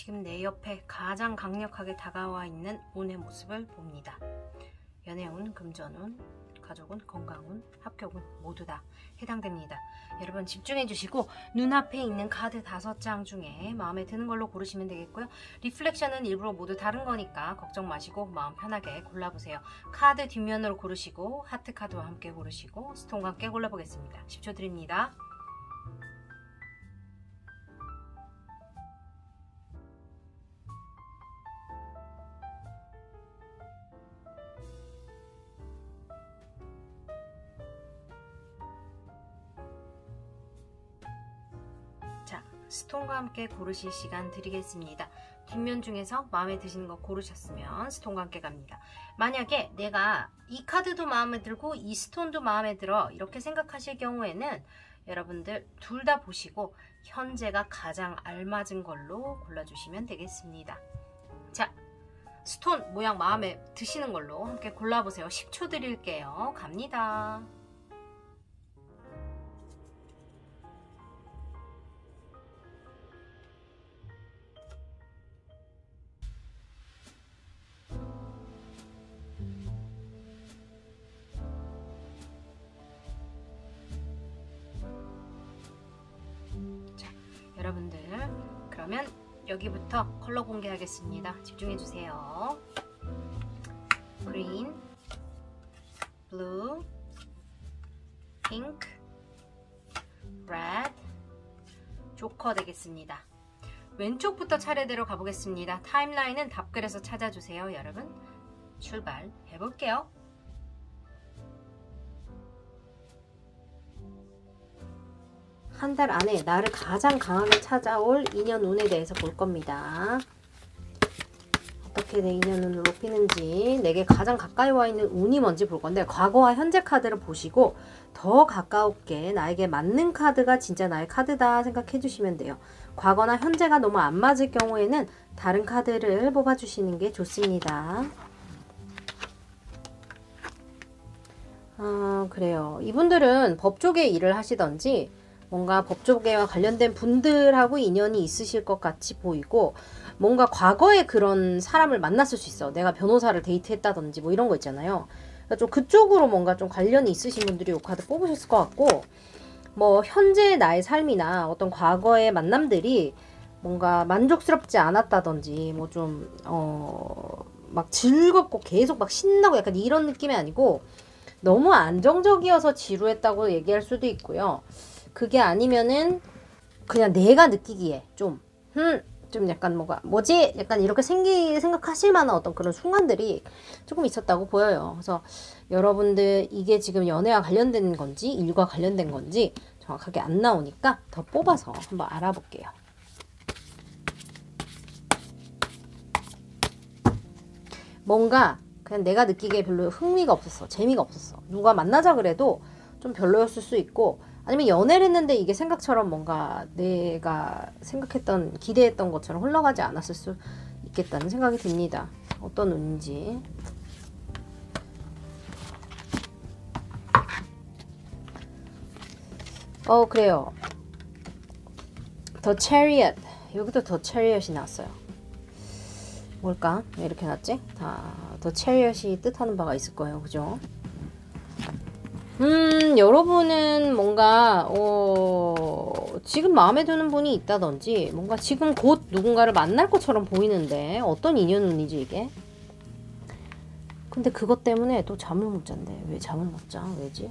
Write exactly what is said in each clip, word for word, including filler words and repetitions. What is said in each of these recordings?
지금 내 옆에 가장 강력하게 다가와 있는 운의 모습을 봅니다. 연애운, 금전운, 가족운, 건강운, 합격운 모두 다 해당됩니다. 여러분 집중해 주시고 눈앞에 있는 카드 다섯 장 중에 마음에 드는 걸로 고르시면 되겠고요. 리플렉션은 일부러 모두 다른 거니까 걱정 마시고 마음 편하게 골라보세요. 카드 뒷면으로 고르시고 하트 카드와 함께 고르시고 스톤과 함께 골라보겠습니다. 십 초 드립니다. 자, 스톤과 함께 고르실 시간 드리겠습니다. 뒷면 중에서 마음에 드시는 거 고르셨으면 스톤과 함께 갑니다. 만약에 내가 이 카드도 마음에 들고 이 스톤도 마음에 들어 이렇게 생각하실 경우에는 여러분들 둘 다 보시고 현재가 가장 알맞은 걸로 골라주시면 되겠습니다. 자, 스톤 모양 마음에 드시는 걸로 함께 골라보세요. 십 초 드릴게요. 갑니다. 여러분들 그러면 여기부터 컬러 공개하겠습니다. 집중해주세요. green, blue, pink, red, 조커 되겠습니다. 왼쪽부터 차례대로 가보겠습니다. 타임라인은 답글에서 찾아주세요. 여러분 출발해볼게요. 한 달 안에 나를 가장 강하게 찾아올 인연 운에 대해서 볼 겁니다. 어떻게 내 인연 운을 높이는지, 내게 가장 가까이 와 있는 운이 뭔지 볼 건데, 과거와 현재 카드를 보시고 더 가까웠게 나에게 맞는 카드가 진짜 나의 카드다 생각해 주시면 돼요. 과거나 현재가 너무 안 맞을 경우에는 다른 카드를 뽑아 주시는 게 좋습니다. 아, 그래요. 이분들은 법 쪽에 일을 하시던지 뭔가 법조계와 관련된 분들하고 인연이 있으실 것 같이 보이고, 뭔가 과거에 그런 사람을 만났을 수 있어. 내가 변호사를 데이트했다든지 뭐 이런 거 있잖아요. 그러니까 좀 그쪽으로 뭔가 좀 관련이 있으신 분들이 이 카드 뽑으셨을 것 같고, 뭐 현재 나의 삶이나 어떤 과거의 만남들이 뭔가 만족스럽지 않았다든지 뭐 좀 어 막 즐겁고 계속 막 신나고 약간 이런 느낌이 아니고 너무 안정적이어서 지루했다고 얘기할 수도 있고요. 그게 아니면은 그냥 내가 느끼기에 좀, 음, 좀 약간 뭐가, 뭐지? 약간 이렇게 생기, 생각하실 만한 어떤 그런 순간들이 조금 있었다고 보여요. 그래서 여러분들 이게 지금 연애와 관련된 건지, 일과 관련된 건지 정확하게 안 나오니까 더 뽑아서 한번 알아볼게요. 뭔가 그냥 내가 느끼기에 별로 흥미가 없었어. 재미가 없었어. 누가 만나자 그래도 좀 별로였을 수 있고, 아니면 연애를 했는데 이게 생각처럼 뭔가 내가 생각했던, 기대했던 것처럼 흘러가지 않았을 수 있겠다는 생각이 듭니다. 어떤 운인지. 어, 그래요. 더 체리엇. 여기도 더 체리엇이 나왔어요. 뭘까? 왜 이렇게 났지? 다, 더 체리엇이 뜻하는 바가 있을 거예요. 그죠? 음, 여러분은 뭔가, 어, 지금 마음에 드는 분이 있다든지, 뭔가 지금 곧 누군가를 만날 것처럼 보이는데, 어떤 인연 운이지, 이게? 근데 그것 때문에 또 잠을 못 잔대. 왜 잠을 못 자? 왜지?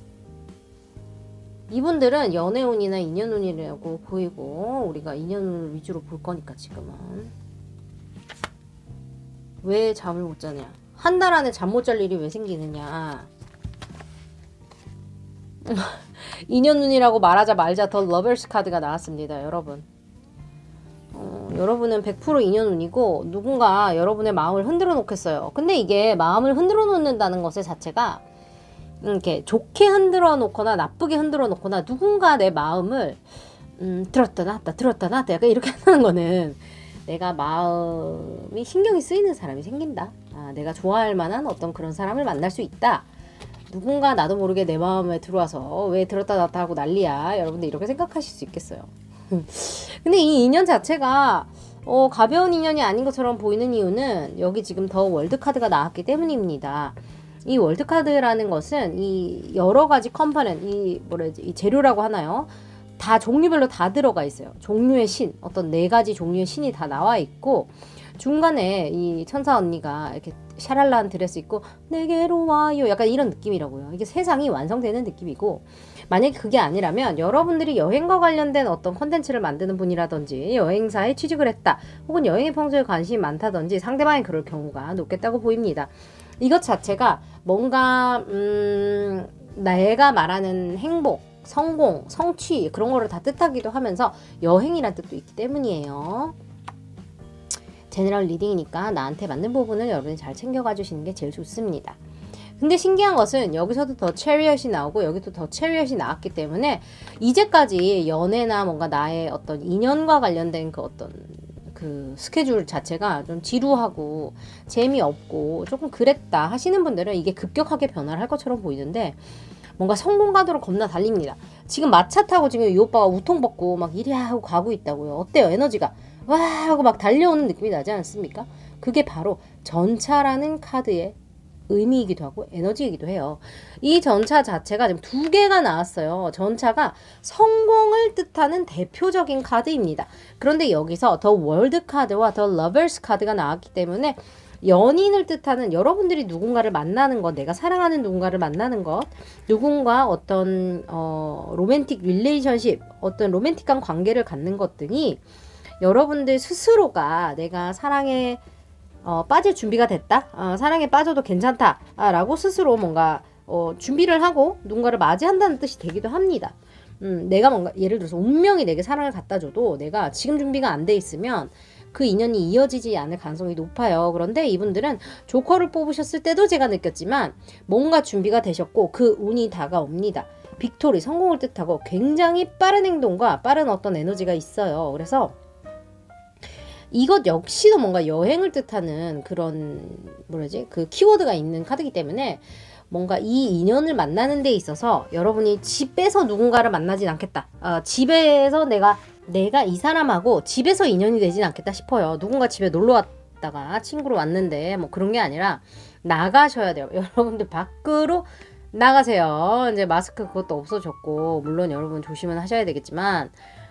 이분들은 연애 운이나 인연 운이라고 보이고, 우리가 인연 운을 위주로 볼 거니까, 지금은. 왜 잠을 못 자냐? 한 달 안에 잠 못 잘 일이 왜 생기느냐? 인연운이라고 말하자 말자 더 러버스 카드가 나왔습니다. 여러분 어, 여러분은 백 퍼센트 인연운이고 누군가 여러분의 마음을 흔들어 놓겠어요. 근데 이게 마음을 흔들어 놓는다는 것의 자체가 이렇게 좋게 흔들어 놓거나 나쁘게 흔들어 놓거나 누군가 내 마음을 음, 들었다 놨다 들었다 놨다 약간 이렇게 하는 거는 내가 마음이 신경이 쓰이는 사람이 생긴다. 아, 내가 좋아할 만한 어떤 그런 사람을 만날 수 있다. 누군가 나도 모르게 내 마음에 들어와서 왜 들었다 놨다 하고 난리야. 여러분들 이렇게 생각하실 수 있겠어요. 근데 이 인연 자체가 어, 가벼운 인연이 아닌 것처럼 보이는 이유는 여기 지금 더 월드 카드가 나왔기 때문입니다. 이 월드 카드라는 것은 이 여러 가지 컴포넌트, 이 뭐라지, 이 재료라고 하나요? 다 종류별로 다 들어가 있어요. 종류의 신, 어떤 네 가지 종류의 신이 다 나와 있고, 중간에 이 천사 언니가 이렇게 샤랄라한 드레스 입고 내게로 와요, 약간 이런 느낌이라고요. 이게 세상이 완성되는 느낌이고, 만약에 그게 아니라면 여러분들이 여행과 관련된 어떤 컨텐츠를 만드는 분이라든지 여행사에 취직을 했다, 혹은 여행에 평소에 관심이 많다든지 상대방이 그럴 경우가 높겠다고 보입니다. 이것 자체가 뭔가 음, 내가 말하는 행복, 성공, 성취, 그런 거를 다 뜻하기도 하면서 여행이란 뜻도 있기 때문이에요. 제너럴 리딩이니까 나한테 맞는 부분을 여러분이 잘 챙겨가 주시는 게 제일 좋습니다. 근데 신기한 것은 여기서도 더 체리엇이 나오고 여기도 더 체리엇이 나왔기 때문에 이제까지 연애나 뭔가 나의 어떤 인연과 관련된 그 어떤 그 스케줄 자체가 좀 지루하고 재미없고 조금 그랬다 하시는 분들은 이게 급격하게 변화를 할 것처럼 보이는데, 뭔가 성공가도로 겁나 달립니다. 지금 마차 타고 지금 이 오빠가 우통 벗고 막 이리 하고 가고 있다고요. 어때요? 에너지가 와 하고 막 달려오는 느낌이 나지 않습니까? 그게 바로 전차라는 카드의 의미이기도 하고 에너지이기도 해요. 이 전차 자체가 지금 두 개가 나왔어요. 전차가 성공을 뜻하는 대표적인 카드입니다. 그런데 여기서 더 월드 카드와 더 러버스 카드가 나왔기 때문에 연인을 뜻하는, 여러분들이 누군가를 만나는 것, 내가 사랑하는 누군가를 만나는 것, 누군가 어떤 어, 로맨틱 릴레이션십, 어떤 로맨틱한 관계를 갖는 것 등이 여러분들 스스로가 내가 사랑에 어, 빠질 준비가 됐다, 어, 사랑에 빠져도 괜찮다 아, 라고 스스로 뭔가 어, 준비를 하고 누군가를 맞이한다는 뜻이 되기도 합니다. 음, 내가 뭔가 예를 들어서 운명이 내게 사랑을 갖다 줘도 내가 지금 준비가 안 돼 있으면 그 인연이 이어지지 않을 가능성이 높아요. 그런데 이분들은 조커를 뽑으셨을 때도 제가 느꼈지만 뭔가 준비가 되셨고 그 운이 다가옵니다. 빅토리, 성공을 뜻하고 굉장히 빠른 행동과 빠른 어떤 에너지가 있어요. 그래서 이것 역시도 뭔가 여행을 뜻하는 그런 뭐라지 그 키워드가 있는 카드이기 때문에 뭔가 이 인연을 만나는 데 있어서 여러분이 집에서 누군가를 만나진 않겠다. 어, 집에서 내가 내가 이 사람하고 집에서 인연이 되진 않겠다 싶어요. 누군가 집에 놀러 왔다가 친구로 왔는데 뭐 그런 게 아니라 나가셔야 돼요. 여러분들 밖으로 나가세요. 이제 마스크 그것도 없어졌고, 물론 여러분 조심은 하셔야 되겠지만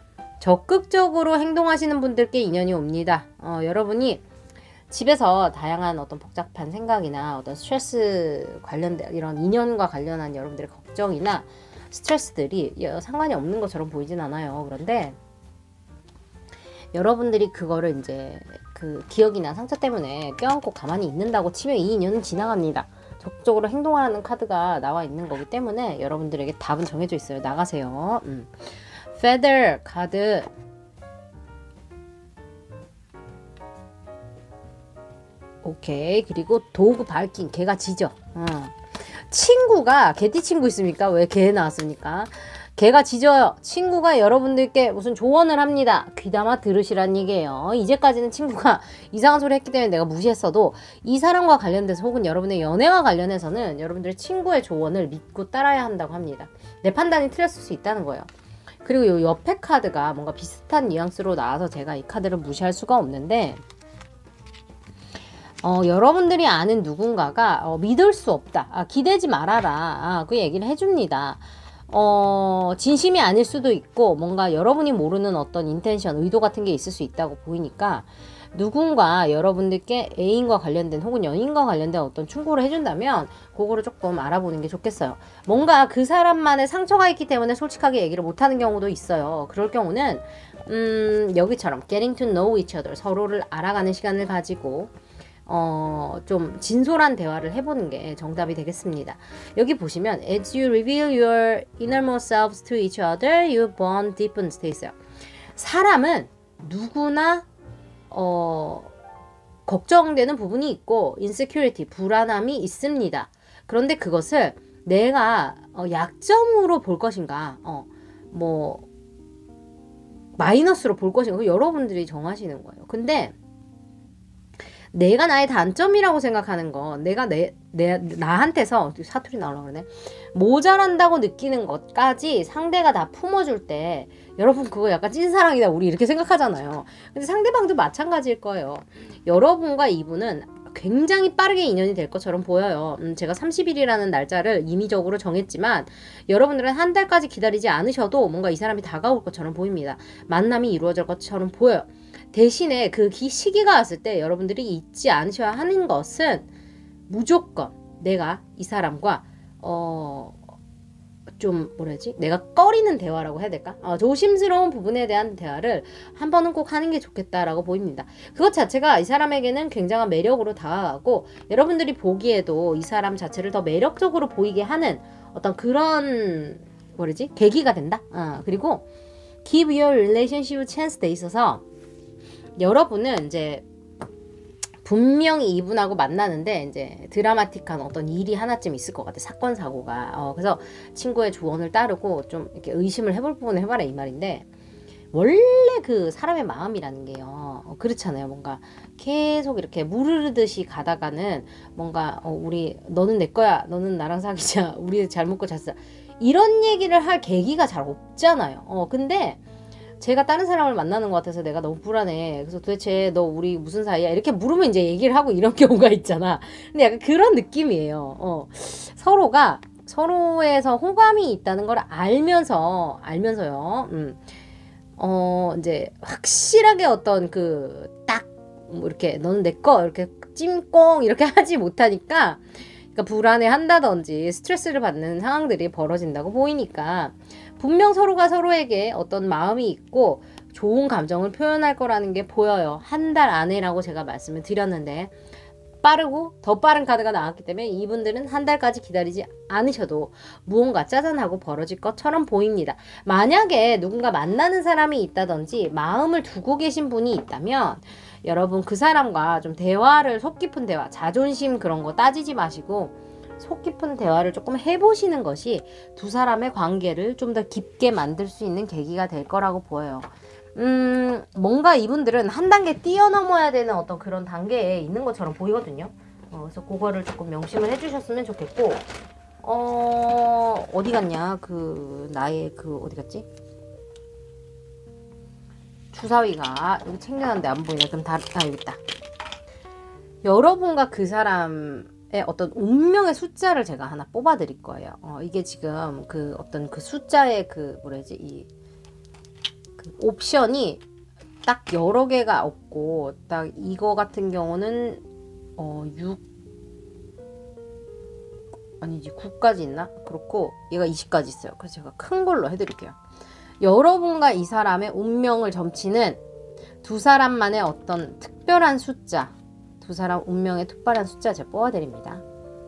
적극적으로 행동하시는 분들께 인연이 옵니다. 어, 여러분이 집에서 다양한 어떤 복잡한 생각이나 어떤 스트레스 관련된 이런 인연과 관련한 여러분들의 걱정이나 스트레스들이 상관이 없는 것처럼 보이진 않아요. 그런데 여러분들이 그거를 이제 그 기억이나 상처 때문에 껴안고 가만히 있는다고 치면 이 인연은 지나갑니다. 적극적으로 행동하는 카드가 나와 있는 거기 때문에 여러분들에게 답은 정해져 있어요. 나가세요. 음. Feather 카드. 오케이. 그리고 도구 밝힌, 개가 짖어. 어. 친구가, 개띠 친구 있습니까? 왜 개 나왔습니까? 개가 짖어요. 친구가 여러분들께 무슨 조언을 합니다. 귀담아 들으시란 얘기예요. 이제까지는 친구가 이상한 소리 했기 때문에 내가 무시했어도 이 사람과 관련돼서 혹은 여러분의 연애와 관련해서는 여러분들의 친구의 조언을 믿고 따라야 한다고 합니다. 내 판단이 틀렸을 수 있다는 거예요. 그리고 이 옆에 카드가 뭔가 비슷한 뉘앙스로 나와서 제가 이 카드를 무시할 수가 없는데, 어, 여러분들이 아는 누군가가 어, 믿을 수 없다. 아, 기대지 말아라. 아, 그 얘기를 해줍니다. 어, 진심이 아닐 수도 있고 뭔가 여러분이 모르는 어떤 인텐션, 의도 같은 게 있을 수 있다고 보이니까 누군가 여러분들께 애인과 관련된 혹은 연인과 관련된 어떤 충고를 해준다면 그거를 조금 알아보는 게 좋겠어요. 뭔가 그 사람만의 상처가 있기 때문에 솔직하게 얘기를 못하는 경우도 있어요. 그럴 경우는 음, 여기처럼 getting to know each other, 서로를 알아가는 시간을 가지고 어, 좀 진솔한 대화를 해보는 게 정답이 되겠습니다. 여기 보시면 as you reveal your innermost selves to each other, you bond deepens 돼 있어요. 사람은 누구나 어, 걱정되는 부분이 있고 insecurity, 불안함이 있습니다. 그런데 그것을 내가 어, 약점으로 볼 것인가, 어, 뭐 마이너스로 볼 것인가, 여러분들이 정하시는 거예요. 근데 내가 나의 단점이라고 생각하는 거, 내가 내, 내, 나한테서, 사투리 나오려고 그러네. 모자란다고 느끼는 것까지 상대가 다 품어줄 때, 여러분 그거 약간 찐사랑이다, 우리 이렇게 생각하잖아요. 근데 상대방도 마찬가지일 거예요. 여러분과 이분은 굉장히 빠르게 인연이 될 것처럼 보여요. 음, 제가 삼십 일이라는 날짜를 임의적으로 정했지만, 여러분들은 한 달까지 기다리지 않으셔도 뭔가 이 사람이 다가올 것처럼 보입니다. 만남이 이루어질 것처럼 보여요. 대신에 그 시기가 왔을 때 여러분들이 잊지 않으셔야 하는 것은 무조건 내가 이 사람과 어 좀 뭐라지? 내가 꺼리는 대화라고 해야 될까? 어, 조심스러운 부분에 대한 대화를 한 번은 꼭 하는 게 좋겠다라고 보입니다. 그것 자체가 이 사람에게는 굉장한 매력으로 다가가고 여러분들이 보기에도 이 사람 자체를 더 매력적으로 보이게 하는 어떤 그런 뭐라지? 계기가 된다. 어, 그리고 give your relationship a chance 돼 있어서 여러분은 이제 분명히 이분하고 만나는데 이제 드라마틱한 어떤 일이 하나쯤 있을 것 같아. 사건 사고가. 어, 그래서 친구의 조언을 따르고 좀 이렇게 의심을 해볼 부분을 해봐라 이 말인데, 원래 그 사람의 마음이라는 게요. 어, 그렇잖아요. 뭔가 계속 이렇게 무르르듯이 가다가는 뭔가 어, 우리 너는 내 거야. 너는 나랑 사귀자. 우리 잘 먹고 잤어. 이런 얘기를 할 계기가 잘 없잖아요. 어, 근데 제가 다른 사람을 만나는 것 같아서 내가 너무 불안해. 그래서 도대체 너 우리 무슨 사이야? 이렇게 물으면 이제 얘기를 하고 이런 경우가 있잖아. 근데 약간 그런 느낌이에요. 어. 서로가 서로에서 호감이 있다는 걸 알면서, 알면서요. 음. 어, 이제 확실하게 어떤 그 딱 뭐 이렇게 너는 내 거 이렇게 찜꽁 이렇게 하지 못하니까 그러니까 불안해 한다든지 스트레스를 받는 상황들이 벌어진다고 보이니까 분명 서로가 서로에게 어떤 마음이 있고 좋은 감정을 표현할 거라는 게 보여요. 한 달 안에라고 제가 말씀을 드렸는데 빠르고 더 빠른 카드가 나왔기 때문에 이분들은 한 달까지 기다리지 않으셔도 무언가 짜잔하고 벌어질 것처럼 보입니다. 만약에 누군가 만나는 사람이 있다든지 마음을 두고 계신 분이 있다면 여러분 그 사람과 좀 대화를, 속 깊은 대화, 자존심 그런 거 따지지 마시고 속 깊은 대화를 조금 해보시는 것이 두 사람의 관계를 좀 더 깊게 만들 수 있는 계기가 될 거라고 보여요. 음, 뭔가 이분들은 한 단계 뛰어넘어야 되는 어떤 그런 단계에 있는 것처럼 보이거든요. 어, 그래서 그거를 조금 명심을 해주셨으면 좋겠고, 어, 어디 갔냐? 그, 나의 그, 어디 갔지? 주사위가 여기 챙겨놨는데 안 보이네. 그럼 다, 아, 여기 있다. 여러분과 그 사람, 어떤 운명의 숫자를 제가 하나 뽑아 드릴 거예요. 어, 이게 지금 그 어떤 그 숫자의 그 뭐라지 이 그 옵션이 딱 여러 개가 없고 딱 이거 같은 경우는 어 육 아니지 구까지 있나? 그렇고 얘가 이십까지 있어요. 그래서 제가 큰 걸로 해드릴게요. 여러분과 이 사람의 운명을 점치는 두 사람만의 어떤 특별한 숫자, 두 사람 운명의 특별한 숫자 제가 뽑아드립니다.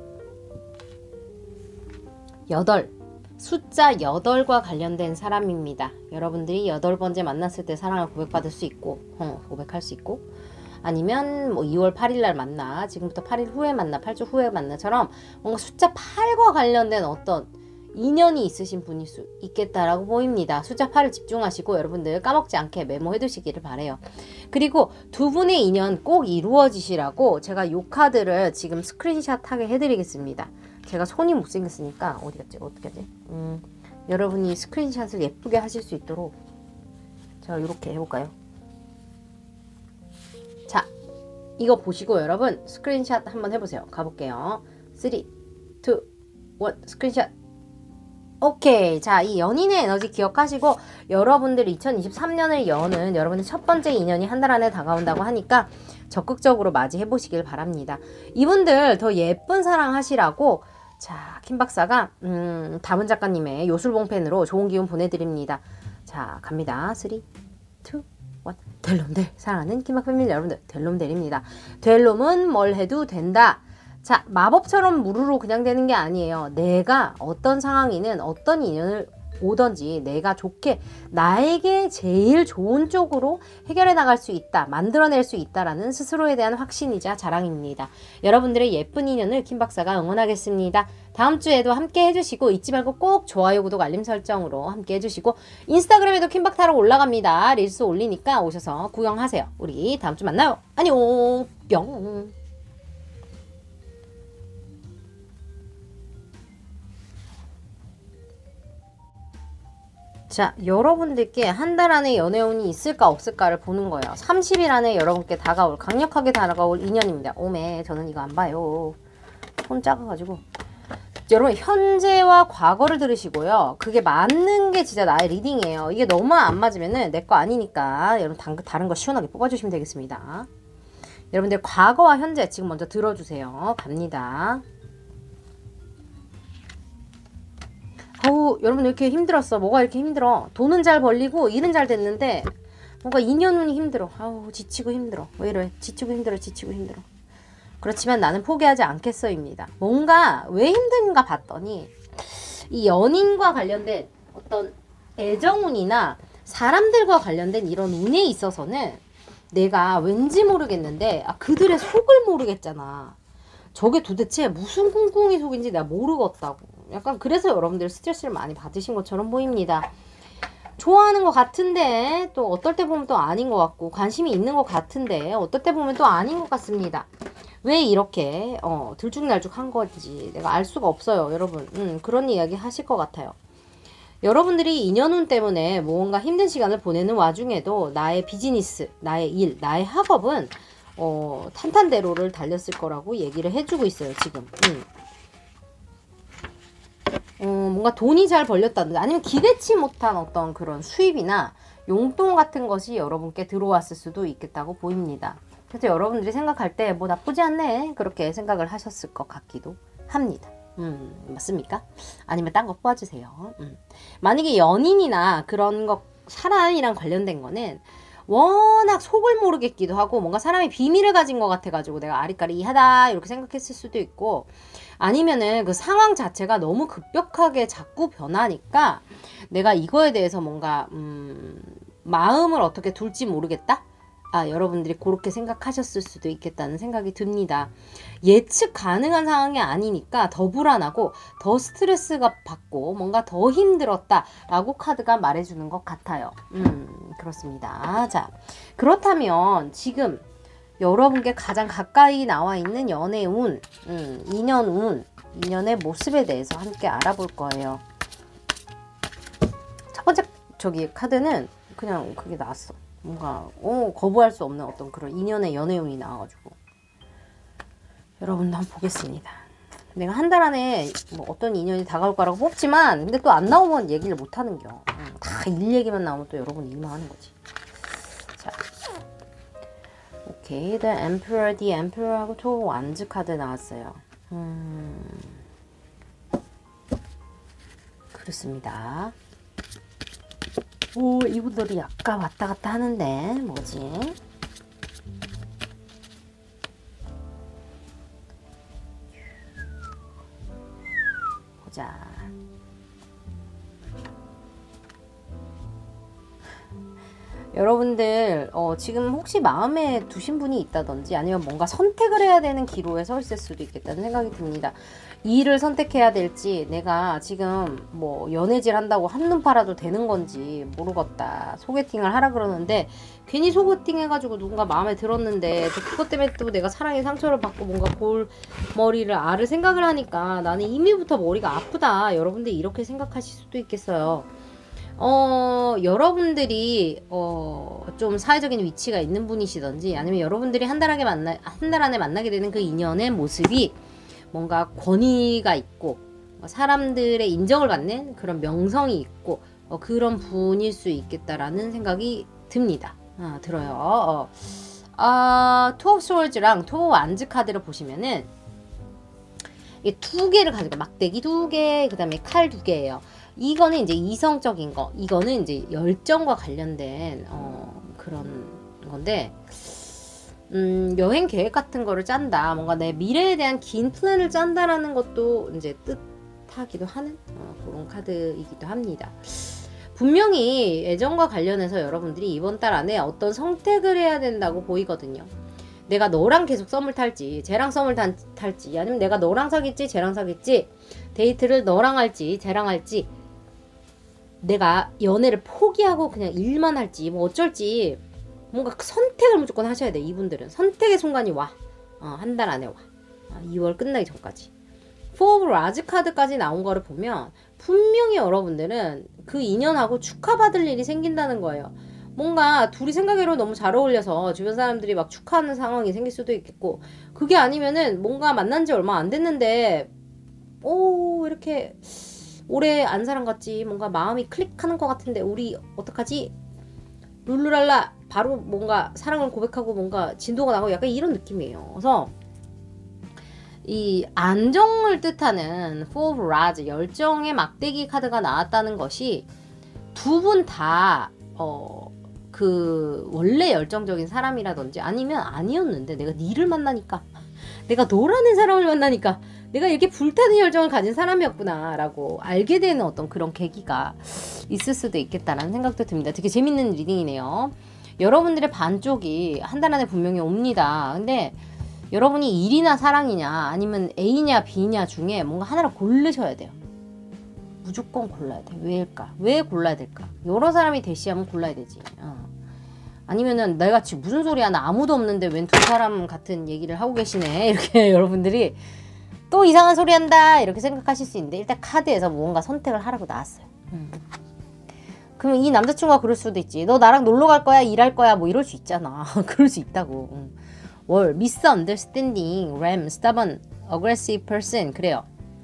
여덟. 숫자 여덟과 관련된 사람입니다. 여러분들이 여덟 번째 만났을 때 사랑을 고백받을 수 있고, 어, 고백할 수 있고, 아니면 뭐 이월 팔일 날 만나, 지금부터 팔 일 후에 만나, 팔 주 후에 만나처럼 뭔가 숫자 팔과 관련된 어떤 인연이 있으신 분일 수 있겠다라고 보입니다. 숫자 팔을 집중하시고 여러분들 까먹지 않게 메모해 두시기를 바래요. 그리고 두 분의 인연 꼭 이루어지시라고 제가 이 카드를 지금 스크린샷하게 해드리겠습니다. 제가 손이 못생겼으니까 어디 갔지? 어떻게 하지? 음, 여러분이 스크린샷을 예쁘게 하실 수 있도록 제가 이렇게 해볼까요? 자, 이거 보시고 여러분 스크린샷 한번 해보세요. 가볼게요. 삼, 이, 일 스크린샷. 오케이. 자, 이 연인의 에너지 기억하시고 여러분들 이천이십삼 년을 여는 여러분의 첫 번째 인연이 한 달 안에 다가온다고 하니까 적극적으로 맞이해 보시길 바랍니다. 이분들 더 예쁜 사랑 하시라고 자, 킴 박사가 음, 다문 작가님의 요술봉펜으로 좋은 기운 보내드립니다. 자, 갑니다. 삼, 이, 일 될 놈들 사랑하는 킴박 패밀리 여러분들 될 놈 데립니다. 될 놈은 뭘 해도 된다. 자, 마법처럼 무르르 그냥 되는 게 아니에요. 내가 어떤 상황이든 어떤 인연을 오던지 내가 좋게 나에게 제일 좋은 쪽으로 해결해 나갈 수 있다, 만들어낼 수 있다라는 스스로에 대한 확신이자 자랑입니다. 여러분들의 예쁜 인연을 킴 박사가 응원하겠습니다. 다음 주에도 함께 해주시고 잊지 말고 꼭 좋아요, 구독, 알림 설정으로 함께 해주시고 인스타그램에도 킴박타로 올라갑니다. 릴스 올리니까 오셔서 구경하세요. 우리 다음 주 만나요. 안녕 뿅. 자, 여러분들께 한 달 안에 연애운이 있을까 없을까를 보는 거예요. 삼십 일 안에 여러분께 다가올, 강력하게 다가올 인연입니다. 오메, 저는 이거 안 봐요. 손 작아가지고. 여러분, 현재와 과거를 들으시고요. 그게 맞는 게 진짜 나의 리딩이에요. 이게 너무 안 맞으면은 내 거 아니니까 여러분 다른 거 시원하게 뽑아주시면 되겠습니다. 여러분들 과거와 현재 지금 먼저 들어주세요. 갑니다. 어우, 여러분 이렇게 힘들었어. 뭐가 이렇게 힘들어. 돈은 잘 벌리고 일은 잘 됐는데 뭔가 인연운이 힘들어. 아우, 지치고 힘들어. 왜 이래? 지치고 힘들어. 지치고 힘들어. 그렇지만 나는 포기하지 않겠어입니다. 뭔가 왜 힘든가 봤더니 이 연인과 관련된 어떤 애정운이나 사람들과 관련된 이런 운에 있어서는 내가 왠지 모르겠는데 아, 그들의 속을 모르겠잖아. 저게 도대체 무슨 꿍꿍이 속인지 내가 모르겠다고. 약간 그래서 여러분들 스트레스를 많이 받으신 것처럼 보입니다. 좋아하는 것 같은데 또 어떨 때 보면 또 아닌 것 같고, 관심이 있는 것 같은데 어떨 때 보면 또 아닌 것 같습니다. 왜 이렇게 어, 들쭉날쭉한 건지 내가 알 수가 없어요. 여러분 음, 그런 이야기 하실 것 같아요. 여러분들이 인연운 때문에 무언가 힘든 시간을 보내는 와중에도 나의 비즈니스, 나의 일, 나의 학업은 어, 탄탄대로를 달렸을 거라고 얘기를 해주고 있어요. 지금 음. 어, 뭔가 돈이 잘 벌렸다든지 아니면 기대치 못한 어떤 그런 수입이나 용돈 같은 것이 여러분께 들어왔을 수도 있겠다고 보입니다. 그래서 여러분들이 생각할 때 뭐 나쁘지 않네 그렇게 생각을 하셨을 것 같기도 합니다. 음, 맞습니까? 아니면 딴 거 뽑아주세요. 음. 만약에 연인이나 그런 거, 사람이랑 관련된 거는 워낙 속을 모르겠기도 하고 뭔가 사람이 비밀을 가진 것 같아가지고 내가 아리까리하다 이렇게 생각했을 수도 있고, 아니면은 그 상황 자체가 너무 급격하게 자꾸 변하니까 내가 이거에 대해서 뭔가 음, 마음을 어떻게 둘지 모르겠다? 아, 여러분들이 그렇게 생각하셨을 수도 있겠다는 생각이 듭니다. 예측 가능한 상황이 아니니까 더 불안하고 더 스트레스가 받고 뭔가 더 힘들었다라고 카드가 말해주는 것 같아요. 음, 그렇습니다. 자, 그렇다면 지금 여러분께 가장 가까이 나와 있는 연애운, 음, 인연운, 인연의 모습에 대해서 함께 알아볼 거예요. 첫 번째 저기 카드는 그냥 그게 나왔어. 뭔가 어, 거부할 수 없는 어떤 그런 인연의 연애운이 나와가지고 여러분도 한번 보겠습니다. 내가 한 달 안에 뭐 어떤 인연이 다가올 거라고 뽑지만 근데 또 안 나오면 얘기를 못 하는겨. 음, 다 일 얘기만 나오면 또 여러분이 일만 거지. 자, 오케이, The Emperor, The Emperor하고 또 완즈 카드 나왔어요. 음, 그렇습니다. 오, 이분들이 약간 왔다 갔다 하는데 뭐지? 보자. 여러분들 어, 지금 혹시 마음에 두신 분이 있다든지 아니면 뭔가 선택을 해야 되는 기로에 서 있을 수도 있겠다는 생각이 듭니다. 이 일을 선택해야 될지, 내가 지금 뭐 연애질 한다고 한눈 팔아도 되는 건지 모르겠다. 소개팅을 하라 그러는데 괜히 소개팅 해가지고 누군가 마음에 들었는데 또 그것 때문에 또 내가 사랑의 상처를 받고 뭔가 골머리를 앓을 생각을 하니까 나는 이미부터 머리가 아프다. 여러분들이 이렇게 생각하실 수도 있겠어요. 어, 여러분들이, 어, 좀 사회적인 위치가 있는 분이시던지, 아니면 여러분들이 한 달 안에 만나, 한 달 안에 만나게 되는 그 인연의 모습이 뭔가 권위가 있고, 사람들의 인정을 받는 그런 명성이 있고, 어, 그런 분일 수 있겠다라는 생각이 듭니다. 아, 들어요. 어. 아, 투 오브 스월즈랑 투 오브 완즈 카드를 보시면은, 이게 두 개를 가지고, 막대기 두 개, 그 다음에 칼 두 개예요. 이거는 이제 이성적인 거, 이거는 이제 열정과 관련된 어, 그런 건데, 음, 여행 계획 같은 거를 짠다, 뭔가 내 미래에 대한 긴 플랜을 짠다라는 것도 이제 하기도 하는 어, 그런 카드이기도 합니다. 분명히 애정과 관련해서 여러분들이 이번 달 안에 어떤 선택을 해야 된다고 보이거든요. 내가 너랑 계속 썸을 탈지, 쟤랑 썸을 탈지, 아니면 내가 너랑 사귈지, 쟤랑 사귈지, 데이트를 너랑 할지, 쟤랑 할지, 내가 연애를 포기하고 그냥 일만 할지, 뭐 어쩔지, 뭔가 선택을 무조건 하셔야 돼. 이분들은 선택의 순간이 와. 어, 한 달 안에 와. 어, 이월 끝나기 전까지. 포 오브 라즈 카드까지 나온 거를 보면 분명히 여러분들은 그 인연하고 축하받을 일이 생긴다는 거예요. 뭔가 둘이 생각외로 너무 잘 어울려서 주변 사람들이 막 축하하는 상황이 생길 수도 있겠고, 그게 아니면은 뭔가 만난 지 얼마 안 됐는데 오 이렇게 오래 안 사람 같지, 뭔가 마음이 클릭하는 것 같은데 우리 어떡하지? 룰루랄라 바로 뭔가 사랑을 고백하고 뭔가 진도가 나고 약간 이런 느낌이에요. 그래서 이 안정을 뜻하는 포 오브 라즈, 열정의 막대기 카드가 나왔다는 것이 두 분 다 어, 그 원래 열정적인 사람이라든지 아니면 아니었는데 내가 니를 만나니까, 내가 너라는 사람을 만나니까 내가 이렇게 불타는 열정을 가진 사람이었구나 라고 알게 되는 어떤 그런 계기가 있을 수도 있겠다라는 생각도 듭니다. 되게 재밌는 리딩이네요. 여러분들의 반쪽이 한 달 안에 분명히 옵니다. 근데 여러분이 일이나 사랑이냐 아니면 A냐 B냐 중에 뭔가 하나를 고르셔야 돼요. 무조건 골라야 돼. 왜일까? 왜 골라야 될까? 여러 사람이 대시하면 골라야 되지. 어. 아니면은 내가 지금 무슨 소리야, 나 아무도 없는데 웬 두 사람 같은 얘기를 하고 계시네, 이렇게 여러분들이 또 이상한 소리 한다 이렇게 생각하실 수 있는데, 일단 카드에서 뭔가 선택을 하라고 나왔어요. 음. 그러면 이 남자친구가 그럴 수도 있지. 너 나랑 놀러 갈 거야, 일할 거야, 뭐 이럴 수 있잖아. 그럴 수 있다고. 음. 월, misunderstanding, 램, stubborn, aggressive person. 그래요.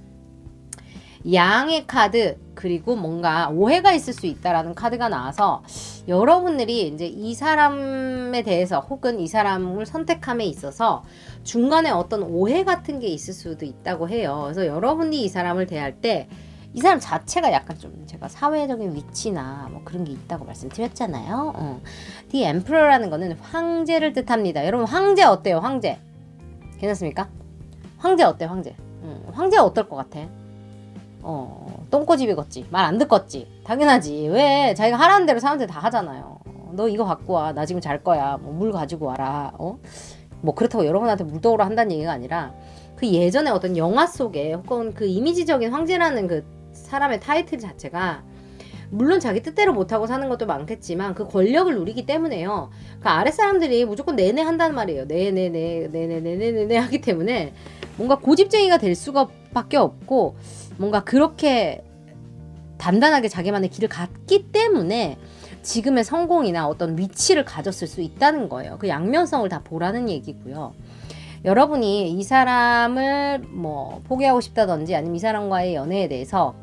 양의 카드, 그리고 뭔가 오해가 있을 수 있다라는 카드가 나와서 여러분들이 이제 이 사람에 대해서 혹은 이 사람을 선택함에 있어서 중간에 어떤 오해 같은 게 있을 수도 있다고 해요. 그래서 여러분이 이 사람을 대할 때 이 사람 자체가 약간 좀 제가 사회적인 위치나 뭐 그런 게 있다고 말씀드렸잖아요. 어. The Emperor라는 거는 황제를 뜻합니다. 여러분 황제 어때요? 황제 괜찮습니까? 황제 어때? 황제 음, 황제 어떨 것 같아? 어, 똥꼬집이겠지. 말 안 듣겠지. 당연하지. 왜? 자기가 하라는 대로 사람들 다 하잖아요. 너 이거 갖고 와. 나 지금 잘 거야. 뭐 물 가지고 와라. 어? 뭐 그렇다고 여러분한테 물 떠오라 한다는 얘기가 아니라 그 예전에 어떤 영화 속에 혹은 그 이미지적인 황제라는 그 사람의 타이틀 자체가 물론 자기 뜻대로 못하고 사는 것도 많겠지만 그 권력을 누리기 때문에요. 그 아랫사람들이 무조건 네네 한다는 말이에요. 네네네 네네네네네 하기 때문에 뭔가 고집쟁이가 될 수가 밖에 없고, 뭔가 그렇게 단단하게 자기만의 길을 갔기 때문에 지금의 성공이나 어떤 위치를 가졌을 수 있다는 거예요. 그 양면성을 다 보라는 얘기고요. 여러분이 이 사람을 뭐 포기하고 싶다든지 아니면 이 사람과의 연애에 대해서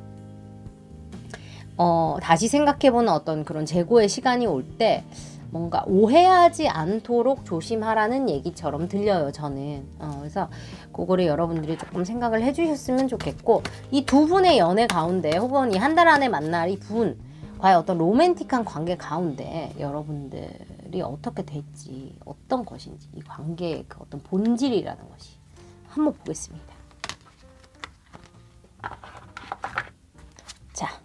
어, 다시 생각해보는 어떤 그런 재고의 시간이 올 때 뭔가 오해하지 않도록 조심하라는 얘기처럼 들려요, 저는. 어, 그래서 그거를 여러분들이 조금 생각을 해주셨으면 좋겠고, 이 두 분의 연애 가운데 혹은 이 한 달 안에 만날 이 분 과연 어떤 로맨틱한 관계 가운데 여러분들이 어떻게 될지, 어떤 것인지, 이 관계의 그 어떤 본질이라는 것이 한번 보겠습니다. 자,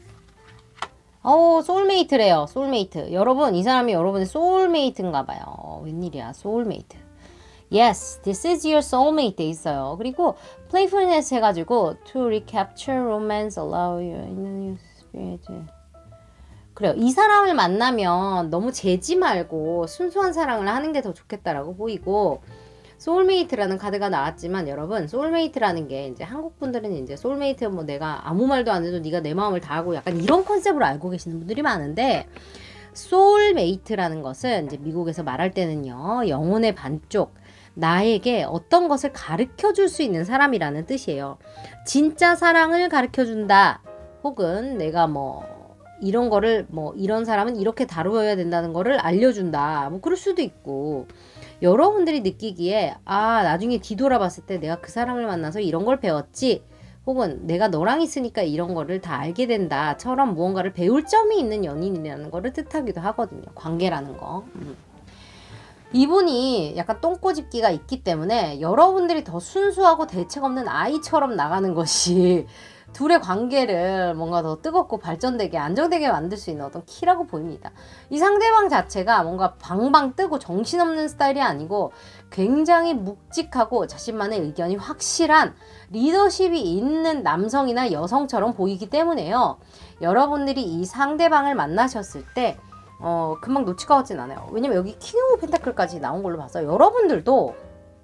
어 소울메이트래요. 소울메이트. 여러분, 이 사람이 여러분의 소울메이트인가 봐요. 웬일이야, 소울메이트. Yes, this is your soulmate 돼 있어요. 그리고 playfulness 해가지고 to recapture romance, allow you in a new spirit. 그래요. 이 사람을 만나면 너무 재지 말고 순수한 사랑을 하는 게 더 좋겠다라고 보이고, 소울메이트라는 카드가 나왔지만 여러분, 소울메이트라는 게 이제 한국 분들은 이제 소울메이트 뭐 내가 아무 말도 안 해도 네가 내 마음을 다 알고 약간 이런 컨셉으로 알고 계시는 분들이 많은데, 소울메이트라는 것은 이제 미국에서 말할 때는요, 영혼의 반쪽, 나에게 어떤 것을 가르쳐 줄 수 있는 사람이라는 뜻이에요. 진짜 사랑을 가르쳐 준다. 혹은 내가 뭐 이런 거를 뭐 이런 사람은 이렇게 다루어야 된다는 거를 알려준다. 뭐 그럴 수도 있고, 여러분들이 느끼기에 아 나중에 뒤돌아봤을 때 내가 그 사람을 만나서 이런 걸 배웠지, 혹은 내가 너랑 있으니까 이런 거를 다 알게 된다처럼 무언가를 배울 점이 있는 연인이라는 거를 뜻하기도 하거든요. 관계라는 거. 음. 이분이 약간 똥꼬집기가 있기 때문에 여러분들이 더 순수하고 대책 없는 아이처럼 나가는 것이 둘의 관계를 뭔가 더 뜨겁고 발전되게 안정되게 만들 수 있는 어떤 키라고 보입니다. 이 상대방 자체가 뭔가 방방 뜨고 정신없는 스타일이 아니고 굉장히 묵직하고 자신만의 의견이 확실한 리더십이 있는 남성이나 여성처럼 보이기 때문에요. 여러분들이 이 상대방을 만나셨을 때 어, 금방 놓칠 것 같진 않아요. 왜냐면 여기 킹 오브 펜타클까지 나온 걸로 봐서 여러분들도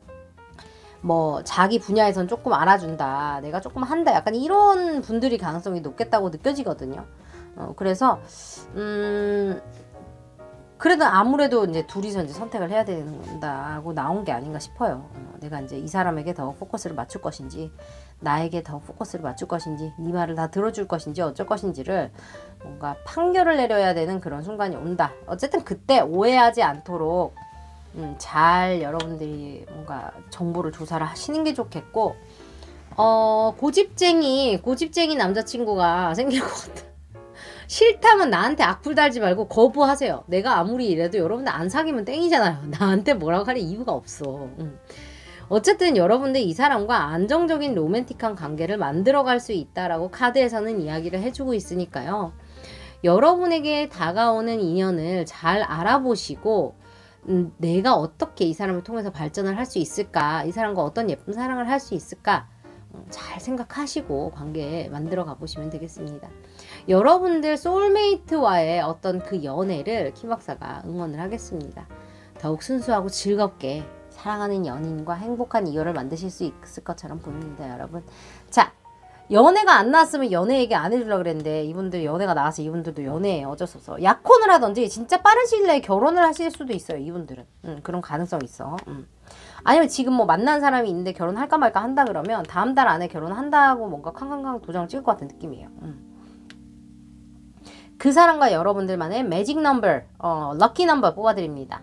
뭐 자기 분야에선 조금 알아준다, 내가 조금 한다, 약간 이런 분들이 가능성이 높겠다고 느껴지거든요. 어, 그래서 음 그래도 아무래도 이제 둘이서 이제 선택을 해야 된다고 나온 게 아닌가 싶어요. 어, 내가 이제 이 사람에게 더 포커스를 맞출 것인지, 나에게 더 포커스를 맞출 것인지, 네 말을 다 들어줄 것인지 어쩔 것인지를 뭔가 판결을 내려야 되는 그런 순간이 온다. 어쨌든 그때 오해하지 않도록 음, 잘 여러분들이 뭔가 정보를 조사를 하시는 게 좋겠고, 어, 고집쟁이, 고집쟁이 남자친구가 생길 것 같아. 싫다면 나한테 악플 달지 말고 거부하세요. 내가 아무리 이래도 여러분들 안 사귀면 땡이잖아요. 나한테 뭐라고 할 이유가 없어. 음. 어쨌든 여러분들 이 사람과 안정적인 로맨틱한 관계를 만들어갈 수 있다라고 카드에서는 이야기를 해주고 있으니까요. 여러분에게 다가오는 인연을 잘 알아보시고 음, 내가 어떻게 이 사람을 통해서 발전을 할 수 있을까, 이 사람과 어떤 예쁜 사랑을 할 수 있을까 음, 잘 생각하시고 관계 만들어 가보시면 되겠습니다. 여러분들 소울메이트와의 어떤 그 연애를 킴 박사가 응원을 하겠습니다. 더욱 순수하고 즐겁게 사랑하는 연인과 행복한 이별을 만드실 수 있을 것처럼 보입니다, 여러분. 자, 연애가 안 나왔으면 연애 얘기 안 해주려고 그랬는데 이분들 연애가 나와서 이분들도 연애예요. 어쩔 수 없어. 약혼을 하든지 진짜 빠른 시일 내에 결혼을 하실 수도 있어요, 이분들은. 음, 그런 가능성이 있어. 음. 아니면 지금 뭐 만난 사람이 있는데 결혼할까 말까 한다 그러면 다음 달 안에 결혼한다고 뭔가 캉캉캉 도장을 찍을 것 같은 느낌이에요. 음. 그 사람과 여러분들만의 매직 넘버, 어, 럭키 넘버 뽑아드립니다.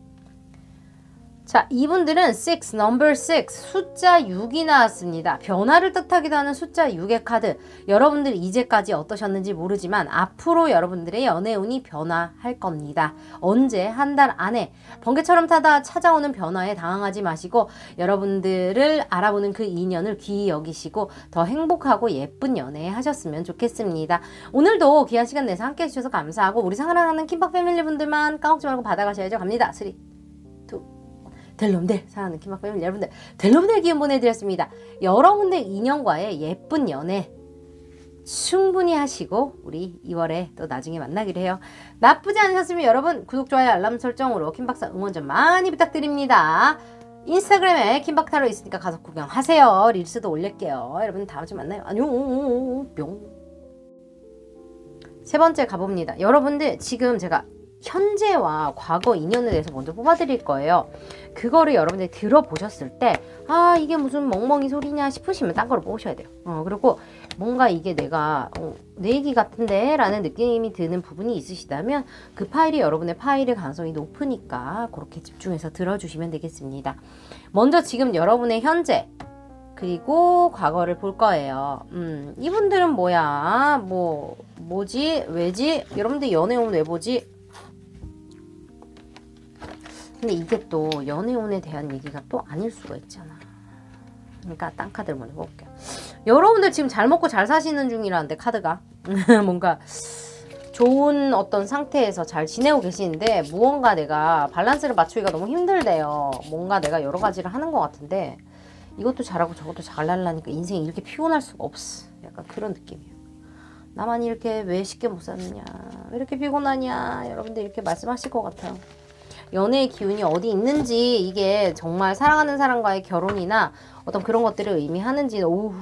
자, 이분들은 육, 넘버 육, 숫자 육이 나왔습니다. 변화를 뜻하기도 하는 숫자 육의 카드. 여러분들 이제까지 어떠셨는지 모르지만 앞으로 여러분들의 연애운이 변화할 겁니다. 언제? 한 달 안에. 번개처럼 타다 찾아오는 변화에 당황하지 마시고 여러분들을 알아보는 그 인연을 귀히 여기시고 더 행복하고 예쁜 연애 하셨으면 좋겠습니다. 오늘도 귀한 시간 내서 함께 해주셔서 감사하고 우리 사랑하는 킴박 패밀리 분들만 까먹지 말고 받아가셔야죠. 갑니다. 삼, 이, 될 놈들, 사랑하는 킴박 패밀리 여러분들, 될 놈들 기운 보내드렸습니다. 여러분들 인연과의 예쁜 연애 충분히 하시고 우리 이월에 또 나중에 만나기로 해요. 나쁘지 않으셨으면 여러분 구독, 좋아요, 알람 설정으로 킴박사 응원 좀 많이 부탁드립니다. 인스타그램에 킴박타로 있으니까 가서 구경하세요. 릴스도 올릴게요. 여러분 다음 주에 만나요. 안녕. 뿅. 세 번째 가봅니다. 여러분들 지금 제가 현재와 과거 인연에 대해서 먼저 뽑아드릴 거예요. 그거를 여러분들이 들어보셨을 때 아 이게 무슨 멍멍이 소리냐 싶으시면 딴 거를 뽑으셔야 돼요. 어, 그리고 뭔가 이게 내가 어, 내 얘기 같은데 라는 느낌이 드는 부분이 있으시다면 그 파일이 여러분의 파일의 가능성이 높으니까 그렇게 집중해서 들어주시면 되겠습니다. 먼저 지금 여러분의 현재 그리고 과거를 볼 거예요. 음, 이분들은 뭐야? 뭐 뭐지? 왜지? 여러분들 연애운 왜 보지? 근데 이게 또 연애운에 대한 얘기가 또 아닐 수가 있잖아. 그러니까 딴 카드를 먼저 볼게요. 여러분들 지금 잘 먹고 잘 사시는 중이라는데 카드가 뭔가 좋은 어떤 상태에서 잘 지내고 계시는데 무언가 내가 밸런스를 맞추기가 너무 힘들대요. 뭔가 내가 여러 가지를 하는 것 같은데 이것도 잘하고 저것도 잘하려니까 인생이 이렇게 피곤할 수가 없어. 약간 그런 느낌이에요. 나만 이렇게 왜 쉽게 못 사느냐, 왜 이렇게 피곤하냐, 여러분들 이렇게 말씀하실 것 같아요. 연애의 기운이 어디 있는지, 이게 정말 사랑하는 사람과의 결혼이나 어떤 그런 것들을 의미하는지. 오우,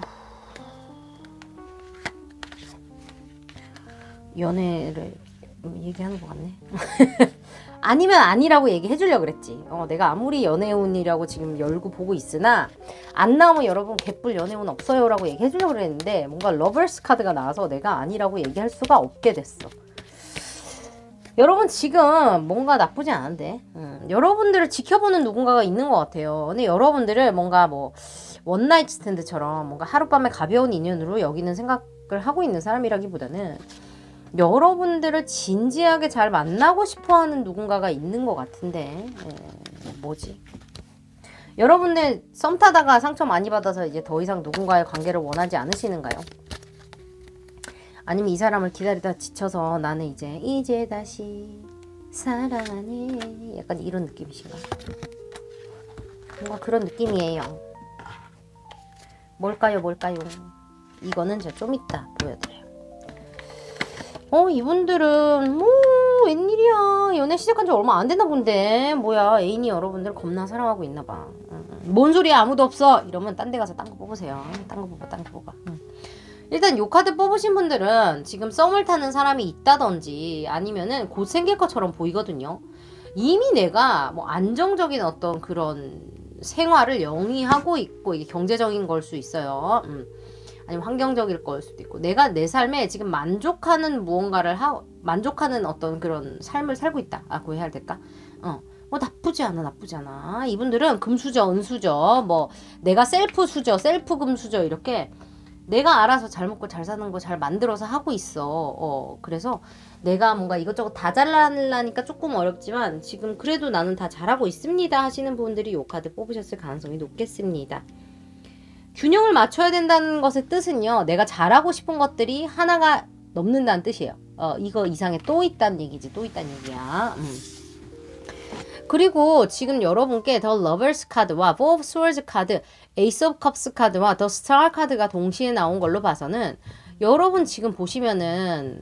연애를 얘기하는 것 같네. 아니면 아니라고 얘기해 주려고 그랬지. 어, 내가 아무리 연애운이라고 지금 열고 보고 있으나 안 나오면 여러분 개뿔 연애운 없어요 라고 얘기해 주려고 그랬는데 뭔가 러버스 카드가 나와서 내가 아니라고 얘기할 수가 없게 됐어. 여러분 지금 뭔가 나쁘지 않은데 음, 여러분들을 지켜보는 누군가가 있는 것 같아요. 근데 여러분들을 뭔가 뭐 원나잇 스탠드처럼 뭔가 하룻밤에 가벼운 인연으로 여기는 생각을 하고 있는 사람이라기보다는 여러분들을 진지하게 잘 만나고 싶어하는 누군가가 있는 것 같은데 에, 뭐지? 여러분들 썸 타다가 상처 많이 받아서 이제 더 이상 누군가의 관계를 원하지 않으시는가요? 아니면 이 사람을 기다리다 지쳐서 나는 이제 이제 다시 사랑하네 약간 이런 느낌이신가? 뭔가 그런 느낌이에요. 뭘까요 뭘까요? 이거는 제가 좀 이따 보여드려요. 어 이분들은 뭐 웬일이야 연애 시작한 지 얼마 안 됐나 본데 뭐야 애인이 여러분들 겁나 사랑하고 있나봐. 뭔 소리야 아무도 없어 이러면 딴 데 가서 딴 거 뽑으세요. 딴 거 뽑아 딴 거 뽑아. 응. 일단 요 카드 뽑으신 분들은 지금 썸을 타는 사람이 있다든지 아니면은 곧 생길 것처럼 보이거든요. 이미 내가 뭐 안정적인 어떤 그런 생활을 영위하고 있고 이게 경제적인 걸 수 있어요. 음. 아니면 환경적일 걸 수도 있고 내가 내 삶에 지금 만족하는 무언가를 하 만족하는 어떤 그런 삶을 살고 있다. 아 그거 해야 될까? 어. 뭐 나쁘지 않아 나쁘지 않아. 이분들은 금수저 은수저 뭐 내가 셀프 수저 셀프 금수저 이렇게 내가 알아서 잘 먹고 잘 사는 거 잘 만들어서 하고 있어. 어 그래서 내가 뭔가 이것저것 다 잘라내려니까 조금 어렵지만 지금 그래도 나는 다 잘하고 있습니다 하시는 분들이 이 카드 뽑으셨을 가능성이 높겠습니다. 균형을 맞춰야 된다는 것의 뜻은요. 내가 잘하고 싶은 것들이 하나가 넘는다는 뜻이에요. 어 이거 이상에 또 있다는 얘기지. 또 있다는 얘기야. 음. 그리고 지금 여러분께 The Lovers 카드와 Four of Swords 카드, Ace of Cups 카드와 The Star 카드가 동시에 나온 걸로 봐서는 여러분 지금 보시면은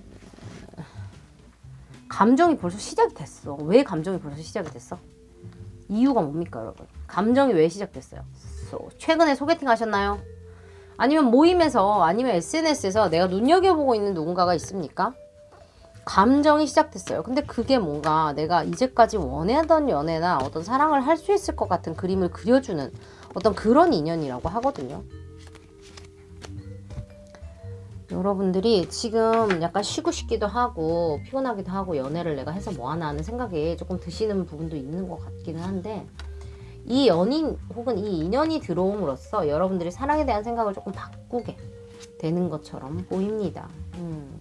감정이 벌써 시작이 됐어. 왜 감정이 벌써 시작이 됐어? 이유가 뭡니까 여러분? 감정이 왜 시작됐어요? 최근에 소개팅 하셨나요? 아니면 모임에서 아니면 에스엔에스에서 내가 눈여겨보고 있는 누군가가 있습니까? 감정이 시작됐어요. 근데 그게 뭔가 내가 이제까지 원하던 연애나 어떤 사랑을 할 수 있을 것 같은 그림을 그려주는 어떤 그런 인연이라고 하거든요. 여러분들이 지금 약간 쉬고 싶기도 하고 피곤하기도 하고 연애를 내가 해서 뭐하나 하는 생각이 조금 드시는 부분도 있는 것 같기는 한데 이 연인 혹은 이 인연이 들어옴으로써 여러분들이 사랑에 대한 생각을 조금 바꾸게 되는 것처럼 보입니다. 음.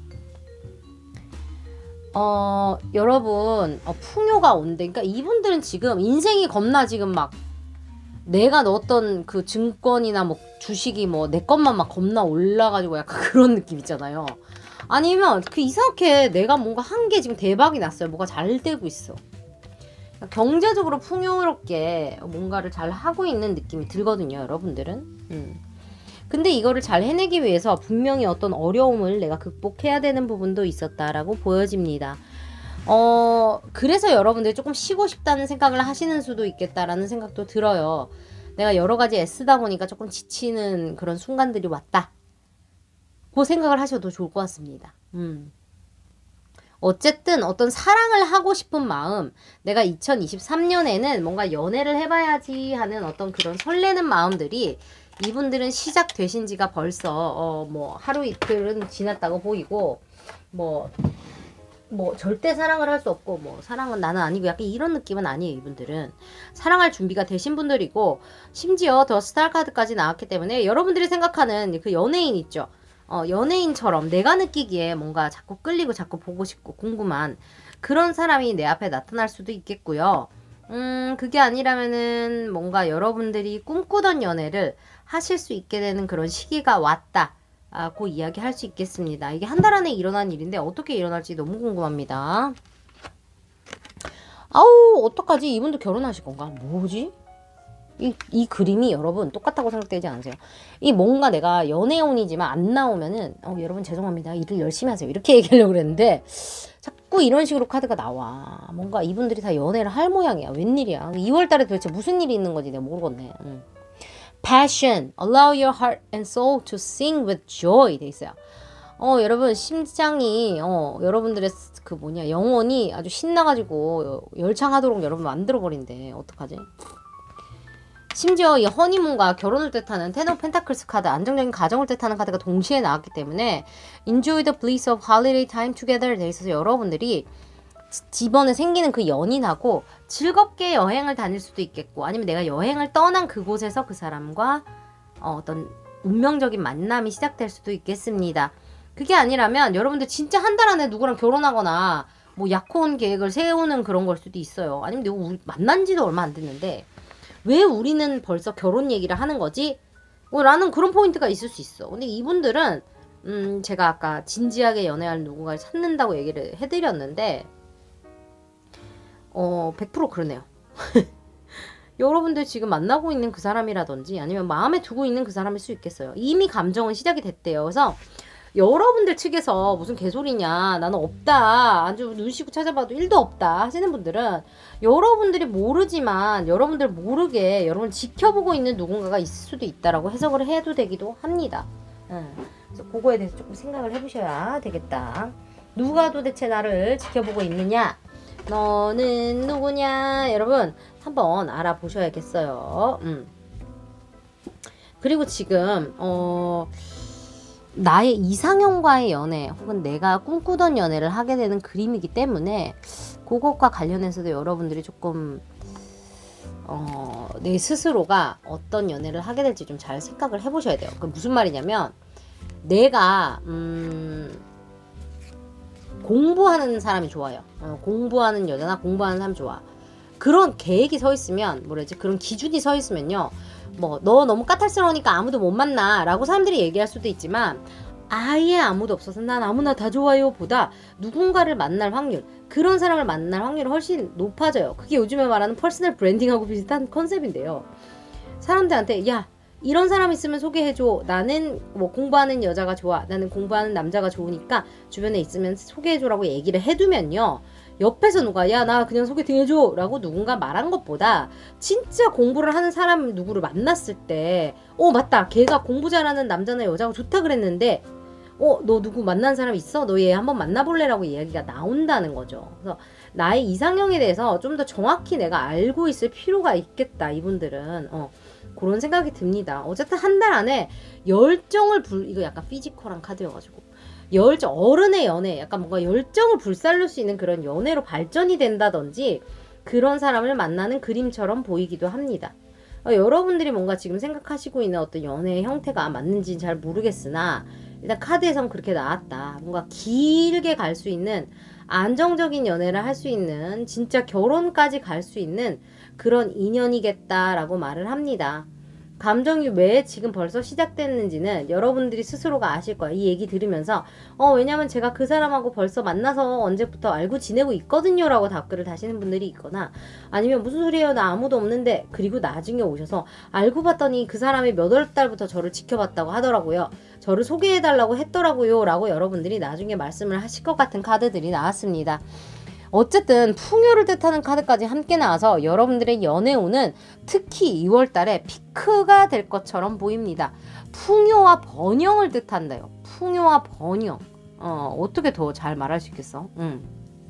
어, 여러분, 어, 풍요가 온대. 그러니까 이분들은 지금 인생이 겁나 지금 막 내가 넣었던 그 증권이나 뭐 주식이 뭐 내 것만 막 겁나 올라가지고 약간 그런 느낌 있잖아요. 아니면 그 이상하게 내가 뭔가 한 게 지금 대박이 났어요. 뭐가 잘 되고 있어. 그러니까 경제적으로 풍요롭게 뭔가를 잘 하고 있는 느낌이 들거든요, 여러분들은. 음. 근데 이거를 잘 해내기 위해서 분명히 어떤 어려움을 내가 극복해야 되는 부분도 있었다라고 보여집니다. 어, 그래서 여러분들이 조금 쉬고 싶다는 생각을 하시는 수도 있겠다라는 생각도 들어요. 내가 여러 가지 애쓰다 보니까 조금 지치는 그런 순간들이 왔다. 그 생각을 하셔도 좋을 것 같습니다. 음. 어쨌든 어떤 사랑을 하고 싶은 마음, 내가 이천이십삼 년에는 뭔가 연애를 해봐야지 하는 어떤 그런 설레는 마음들이 이분들은 시작되신 지가 벌써 어 뭐 하루 이틀은 지났다고 보이고 뭐 뭐 절대 사랑을 할 수 없고 뭐 사랑은 나는 아니고 약간 이런 느낌은 아니에요. 이분들은 사랑할 준비가 되신 분들이고 심지어 더 스타 카드까지 나왔기 때문에 여러분들이 생각하는 그 연예인 있죠. 어 연예인처럼 내가 느끼기에 뭔가 자꾸 끌리고 자꾸 보고 싶고 궁금한 그런 사람이 내 앞에 나타날 수도 있겠고요. 음 그게 아니라면은 뭔가 여러분들이 꿈꾸던 연애를 하실 수 있게 되는 그런 시기가 왔다. 아, 그 이야기 할 수 있겠습니다. 이게 한 달 안에 일어난 일인데 어떻게 일어날지 너무 궁금합니다. 아우 어떡하지? 이분도 결혼하실 건가? 뭐지? 이, 이 그림이 여러분 똑같다고 생각되지 않으세요? 이 뭔가 내가 연애운이지만 안 나오면은 어, 여러분 죄송합니다. 일을 열심히 하세요. 이렇게 얘기하려고 그랬는데 자꾸 이런 식으로 카드가 나와. 뭔가 이분들이 다 연애를 할 모양이야. 웬일이야. 이월 달에 도대체 무슨 일이 있는 건지 내가 모르겠네. 응. Passion, allow your heart and soul to sing with joy 돼 있어요. 어 여러분 심장이 어 여러분들의 그 뭐냐 영혼이 아주 신나가지고 열창하도록 여러분 만들어 버린대. 어떡하지? 심지어 이 허니문과 결혼을 뜻하는 텐 오브 펜타클스 카드, 안정적인 가정을 뜻하는 카드가 동시에 나왔기 때문에 Enjoy the bliss of holiday time together 돼 있어서 여러분들이 이번에 생기는 그 연인하고 즐겁게 여행을 다닐 수도 있겠고 아니면 내가 여행을 떠난 그곳에서 그 사람과 어, 어떤 운명적인 만남이 시작될 수도 있겠습니다. 그게 아니라면 여러분들 진짜 한 달 안에 누구랑 결혼하거나 뭐 약혼 계획을 세우는 그런 걸 수도 있어요. 아니면 내가 우리 만난 지도 얼마 안 됐는데 왜 우리는 벌써 결혼 얘기를 하는 거지? 뭐 라는 그런 포인트가 있을 수 있어. 근데 이분들은 음, 제가 아까 진지하게 연애할 누군가를 찾는다고 얘기를 해드렸는데, 어, 백 퍼센트 그러네요. 여러분들 지금 만나고 있는 그 사람이라든지 아니면 마음에 두고 있는 그 사람일 수 있겠어요. 이미 감정은 시작이 됐대요. 그래서 여러분들 측에서 무슨 개소리냐, 나는 없다, 아주 눈 씻고 찾아봐도 일도 없다 하시는 분들은 여러분들이 모르지만 여러분들 모르게 여러분 지켜보고 있는 누군가가 있을 수도 있다라고 해석을 해도 되기도 합니다. 응. 그래서 그거에 대해서 조금 생각을 해보셔야 되겠다. 누가 도대체 나를 지켜보고 있느냐, 너는 누구냐, 여러분 한번 알아보셔야겠어요. 음. 그리고 지금 어 나의 이상형과의 연애 혹은 내가 꿈꾸던 연애를 하게 되는 그림이기 때문에 그것과 관련해서도 여러분들이 조금 어, 내 스스로가 어떤 연애를 하게 될지 좀 잘 생각을 해보셔야 돼요. 그 무슨 말이냐면 내가 음, 공부하는 사람이 좋아요. 어, 공부하는 여자나 공부하는 사람이 좋아. 그런 계획이 서 있으면 뭐라지 그런 기준이 서 있으면요, 뭐 너 너무 까탈스러우니까 아무도 못 만나 라고 사람들이 얘기할 수도 있지만, 아예 아무도 없어서 난 아무나 다 좋아요 보다 누군가를 만날 확률, 그런 사람을 만날 확률이 훨씬 높아져요. 그게 요즘에 말하는 퍼스널 브랜딩하고 비슷한 컨셉인데요. 사람들한테 야 이런 사람 있으면 소개해줘, 나는 뭐 공부하는 여자가 좋아, 나는 공부하는 남자가 좋으니까 주변에 있으면 소개해줘라고 얘기를 해두면요, 옆에서 누가 야 나 그냥 소개팅 해줘 라고 누군가 말한 것보다 진짜 공부를 하는 사람 누구를 만났을 때 어 맞다 걔가 공부 잘하는 남자나 여자가 좋다 그랬는데 어 너 누구 만난 사람 있어? 너 얘 한번 만나볼래? 라고 이야기가 나온다는 거죠. 그래서 나의 이상형에 대해서 좀 더 정확히 내가 알고 있을 필요가 있겠다, 이분들은. 어 그런 생각이 듭니다. 어쨌든 한 달 안에 열정을 불 이거 약간 피지컬한 카드여가지고 열정, 어른의 연애, 약간 뭔가 열정을 불살릴 수 있는 그런 연애로 발전이 된다든지 그런 사람을 만나는 그림처럼 보이기도 합니다. 어, 여러분들이 뭔가 지금 생각하시고 있는 어떤 연애의 형태가 맞는지는 잘 모르겠으나 일단 카드에선 그렇게 나왔다. 뭔가 길게 갈 수 있는 안정적인 연애를 할 수 있는, 진짜 결혼까지 갈 수 있는 그런 인연이겠다라고 말을 합니다. 감정이 왜 지금 벌써 시작됐는지는 여러분들이 스스로가 아실 거예요. 이 얘기 들으면서 어 왜냐면 제가 그 사람하고 벌써 만나서 언제부터 알고 지내고 있거든요 라고 답글을 다시는 분들이 있거나, 아니면 무슨 소리예요 나 아무도 없는데, 그리고 나중에 오셔서 알고 봤더니 그 사람이 몇 월 달부터 저를 지켜봤다고 하더라고요, 저를 소개해달라고 했더라고요 라고 여러분들이 나중에 말씀을 하실 것 같은 카드들이 나왔습니다. 어쨌든 풍요를 뜻하는 카드까지 함께 나와서 여러분들의 연애운은 특히 이월 달에 피크가 될 것처럼 보입니다. 풍요와 번영을 뜻한다요. 풍요와 번영. 어, 어떻게 더 잘 말할 수 있겠어? 음.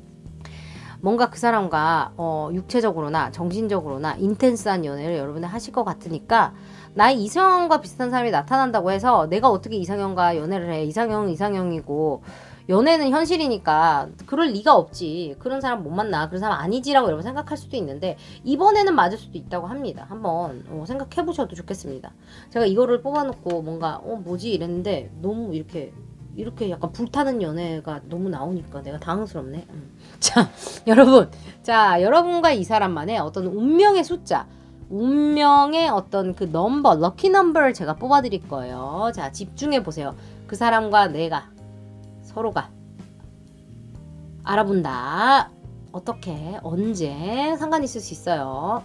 뭔가 그 사람과 어, 육체적으로나 정신적으로나 인텐스한 연애를 여러분들 하실 것 같으니까, 나의 이상형과 비슷한 사람이 나타난다고 해서 내가 어떻게 이상형과 연애를 해. 이상형은 이상형이고 연애는 현실이니까 그럴 리가 없지, 그런 사람 못 만나, 그런 사람 아니지라고 여러분 생각할 수도 있는데 이번에는 맞을 수도 있다고 합니다. 한번 어, 생각해 보셔도 좋겠습니다. 제가 이거를 뽑아놓고 뭔가 어 뭐지 이랬는데 너무 이렇게 이렇게 약간 불타는 연애가 너무 나오니까 내가 당황스럽네. 음. 자 여러분, 자 여러분과 이 사람만의 어떤 운명의 숫자, 운명의 어떤 그 넘버, 럭키 넘버를 제가 뽑아드릴 거예요. 자 집중해 보세요. 그 사람과 내가 서로가 알아본다. 어떻게, 언제 상관이 있을 수 있어요.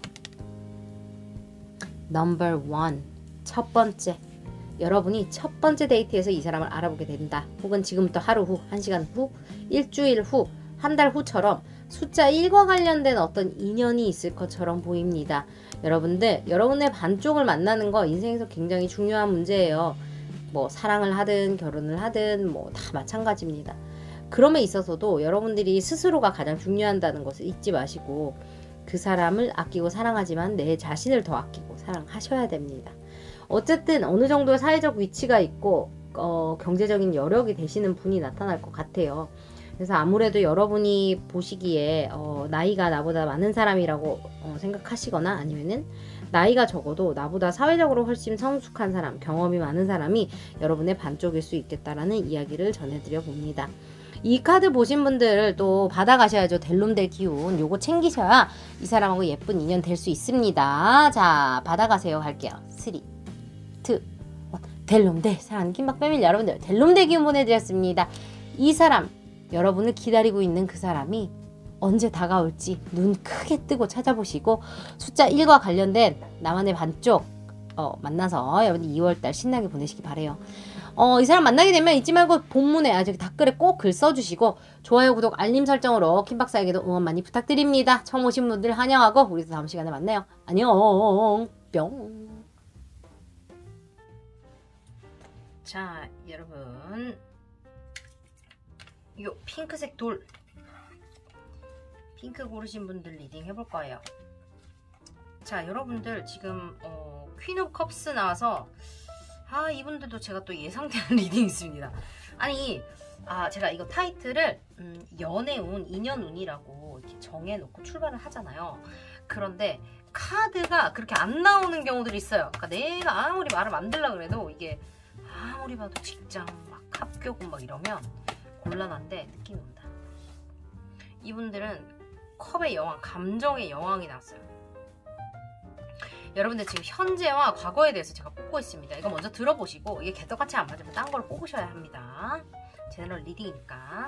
넘버 원, 첫 번째. 여러분이 첫 번째 데이트에서 이 사람을 알아보게 된다. 혹은 지금부터 하루 후, 한 시간 후, 일주일 후, 한 달 후처럼 숫자 일과 관련된 어떤 인연이 있을 것처럼 보입니다. 여러분들, 여러분의 반쪽을 만나는 거 인생에서 굉장히 중요한 문제예요. 뭐 사랑을 하든 결혼을 하든 뭐 다 마찬가지입니다. 그럼에 있어서도 여러분들이 스스로가 가장 중요하다는 것을 잊지 마시고 그 사람을 아끼고 사랑하지만 내 자신을 더 아끼고 사랑하셔야 됩니다. 어쨌든 어느 정도의 사회적 위치가 있고 어, 경제적인 여력이 되시는 분이 나타날 것 같아요. 그래서 아무래도 여러분이 보시기에 어, 나이가 나보다 많은 사람이라고 어, 생각하시거나 아니면은 나이가 적어도 나보다 사회적으로 훨씬 성숙한 사람, 경험이 많은 사람이 여러분의 반쪽일 수 있겠다라는 이야기를 전해드려 봅니다. 이 카드 보신 분들 또 받아가셔야죠. 델롬될 기운 요거 챙기셔야 이 사람하고 예쁜 인연 될 수 있습니다. 자 받아가세요. 갈게요. 쓰리, 투, 원. 델롬대 사랑하는 김밥 패밀리 여러분들, 델롬대 기운 보내드렸습니다. 이 사람, 여러분을 기다리고 있는 그 사람이 언제 다가올지 눈 크게 뜨고 찾아보시고 숫자 일과 관련된 나만의 반쪽 어, 만나서 여러분 이월달 신나게 보내시기 바래요. 어, 이 사람 만나게 되면 잊지 말고 본문에 아직 댓글에 꼭 글 써주시고 좋아요, 구독, 알림 설정으로 김박사에게도 응원 많이 부탁드립니다. 처음 오신 분들 환영하고 우리도 다음 시간에 만나요. 안녕 뿅. 자 여러분, 요 핑크색 돌 핑크 고르신 분들 리딩 해볼 거예요. 자 여러분들 지금 어, 퀸 오브 컵스 나와서 아 이분들도 제가 또 예상되는 리딩이 있습니다. 아니 아 제가 이거 타이틀을 음, 연애운, 인연운이라고 이렇게 정해놓고 출발을 하잖아요. 그런데 카드가 그렇게 안 나오는 경우들이 있어요. 그러니까 내가 아무리 말을 만들려고 그래도 이게 아무리 봐도 직장 막 합격은 막 이러면 곤란한데 느낌이 온다. 이분들은 컵의 여왕, 감정의 여왕이 나왔어요. 여러분들 지금 현재와 과거에 대해서 제가 뽑고 있습니다. 이거 먼저 들어보시고 이게 개떡같이 안 맞으면 딴 걸 뽑으셔야 합니다. 제너럴 리딩이니까.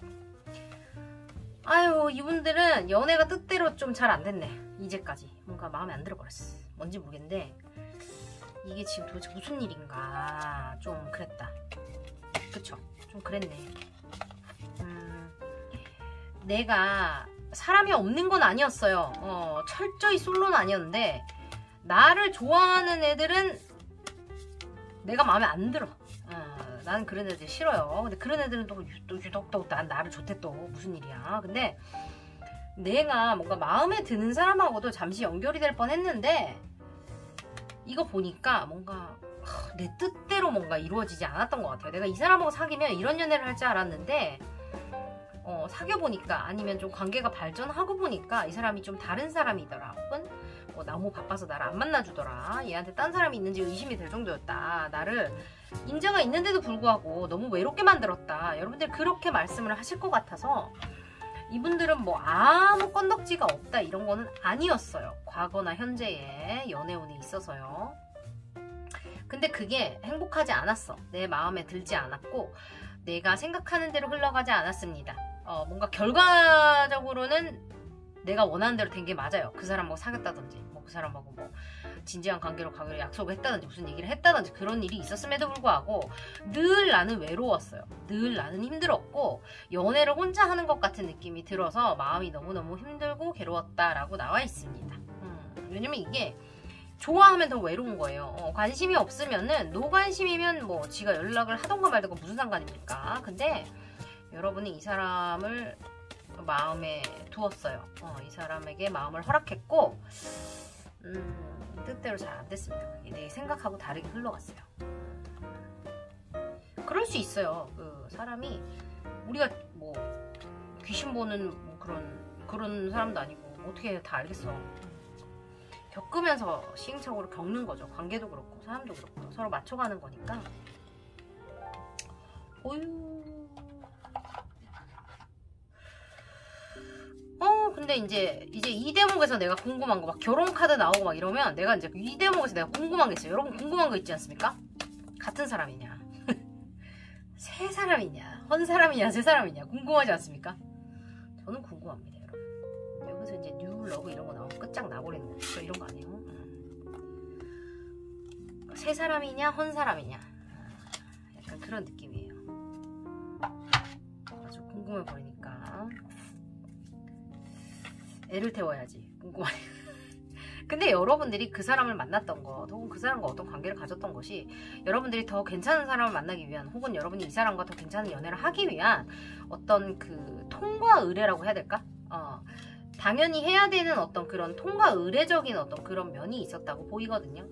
아유 이분들은 연애가 뜻대로 좀 잘 안 됐네. 이제까지 뭔가 마음에 안 들어버렸어. 뭔지 모르겠는데 이게 지금 도대체 무슨 일인가 좀 그랬다. 그쵸? 좀 그랬네. 음, 내가 사람이 없는 건 아니었어요. 어, 철저히 솔로는 아니었는데 나를 좋아하는 애들은 내가 마음에 안 들어. 어, 나는 그런 애들 싫어요. 근데 그런 애들은 또, 또 유독 또 난 나를 좋대 또 무슨 일이야. 근데 내가 뭔가 마음에 드는 사람하고도 잠시 연결이 될 뻔했는데 이거 보니까 뭔가 하, 내 뜻대로 뭔가 이루어지지 않았던 것 같아요. 내가 이 사람하고 사귀면 이런 연애를 할 줄 알았는데 어, 사귀어보니까 아니면 좀 관계가 발전하고 보니까 이 사람이 좀 다른 사람이더라. 혹은 뭐 너무 바빠서 나를 안 만나주더라. 얘한테 딴 사람이 있는지 의심이 될 정도였다. 나를 인자가 있는데도 불구하고 너무 외롭게 만들었다. 여러분들 그렇게 말씀을 하실 것 같아서 이분들은 뭐 아무 건덕지가 없다 이런 거는 아니었어요. 과거나 현재에 연애운이 있어서요. 근데 그게 행복하지 않았어. 내 마음에 들지 않았고 내가 생각하는 대로 흘러가지 않았습니다. 어, 뭔가 결과적으로는 내가 원하는 대로 된 게 맞아요. 그 사람하고 사귀었다든지 뭐 그 사람하고 뭐 진지한 관계로 가기로 약속을 했다든지 무슨 얘기를 했다든지 그런 일이 있었음에도 불구하고 늘 나는 외로웠어요. 늘 나는 힘들었고 연애를 혼자 하는 것 같은 느낌이 들어서 마음이 너무너무 힘들고 괴로웠다라고 나와 있습니다. 음, 왜냐면 이게 좋아하면 더 외로운 거예요. 어, 관심이 없으면은 노관심이면 뭐 지가 연락을 하던가 말던가 무슨 상관입니까? 근데 여러분이 이 사람을 마음에 두었어요. 어, 이 사람에게 마음을 허락했고 음, 뜻대로 잘 안 됐습니다. 내 생각하고 다르게 흘러갔어요. 그럴 수 있어요. 그 사람이 우리가 뭐 귀신 보는 뭐 그런 그런 사람도 아니고 어떻게 다 알겠어. 겪으면서 시행착오를 겪는 거죠. 관계도 그렇고 사람도 그렇고 서로 맞춰가는 거니까. 어휴. 어 근데 이제 이제 이 대목에서 내가 궁금한 거 막 결혼 카드 나오고 막 이러면 내가 이제 이 대목에서 내가 궁금한 게 있어요. 여러분 궁금한 거 있지 않습니까? 같은 사람이냐 새 사람이냐 헌 사람이냐 새 사람이냐 궁금하지 않습니까? 저는 궁금합니다. 여러분 여기서 이제 뉴 러브 이런 거 나오면 끝장 나버리는 저 이런 거 아니에요? 음. 새 사람이냐 헌 사람이냐 약간 그런 느낌이에요. 아주 궁금해 보이니까 애를 태워야지. 궁금하네. 근데 여러분들이 그 사람을 만났던 것 혹은 그 사람과 어떤 관계를 가졌던 것이 여러분들이 더 괜찮은 사람을 만나기 위한 혹은 여러분이 이 사람과 더 괜찮은 연애를 하기 위한 어떤 그 통과 의례라고 해야 될까? 어, 당연히 해야 되는 어떤 그런 통과 의례적인 어떤 그런 면이 있었다고 보이거든요.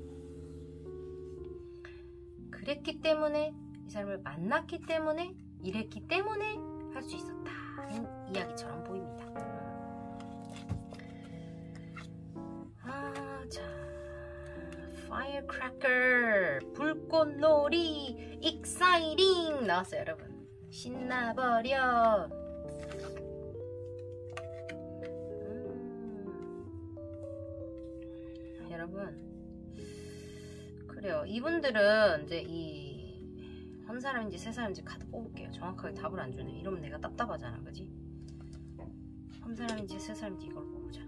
그랬기 때문에 이 사람을 만났기 때문에 이랬기 때문에 할 수 있었다는 이야기처럼 보입니다. 아, 자, Firecracker, 불꽃놀이, Exciting 나왔어요, 여러분. 신나버려. 음, 여러분, 그래요. 이분들은 이제 이 한 사람인지 세 사람인지 카드 뽑을게요. 정확하게 답을 안 주네. 이러면 내가 답답하잖아, 그지? 한 사람인지 세 사람인지 이걸 뽑자.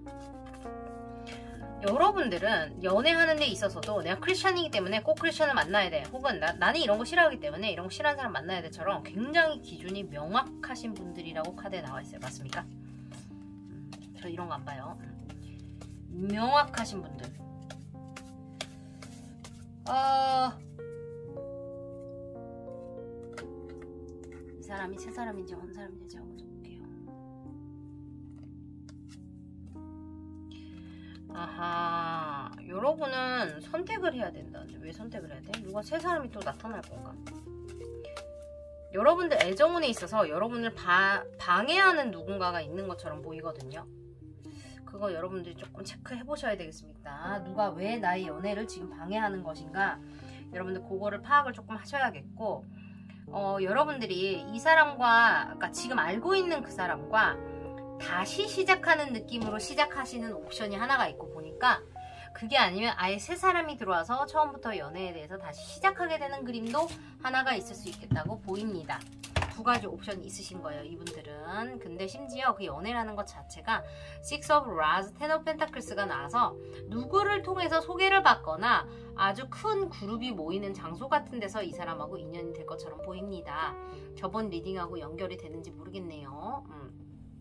여러분들은 연애하는 데 있어서도 내가 크리스찬이기 때문에 꼭 크리스찬을 만나야 돼, 혹은 나, 나는 이런 거 싫어하기 때문에 이런 거 싫어하는 사람 만나야 돼처럼 굉장히 기준이 명확하신 분들이라고 카드에 나와 있어요. 맞습니까? 음, 저 이런 거 안 봐요. 명확하신 분들. 어... 이 사람이 세 사람인지 한 사람인지 제가 먼저 볼게요. 아하, 여러분은 선택을 해야 된다. 왜 선택을 해야 돼? 누가 세 사람이 또 나타날 건가? 여러분들 애정운에 있어서 여러분을 바, 방해하는 누군가가 있는 것처럼 보이거든요. 그거 여러분들이 조금 체크해 보셔야 되겠습니다. 누가 왜 나의 연애를 지금 방해하는 것인가? 여러분들 그거를 파악을 조금 하셔야겠고, 어, 여러분들이 이 사람과, 그러니까 지금 알고 있는 그 사람과 다시 시작하는 느낌으로 시작하시는 옵션이 하나가 있고 보니까, 그게 아니면 아예 새 사람이 들어와서 처음부터 연애에 대해서 다시 시작하게 되는 그림도 하나가 있을 수 있겠다고 보입니다. 두 가지 옵션이 있으신 거예요, 이분들은. 근데 심지어 그 연애라는 것 자체가 Six of Wands, Ten of Pentakles가 나와서 누구를 통해서 소개를 받거나 아주 큰 그룹이 모이는 장소 같은 데서 이 사람하고 인연이 될 것처럼 보입니다. 저번 리딩하고 연결이 되는지 모르겠네요. 음.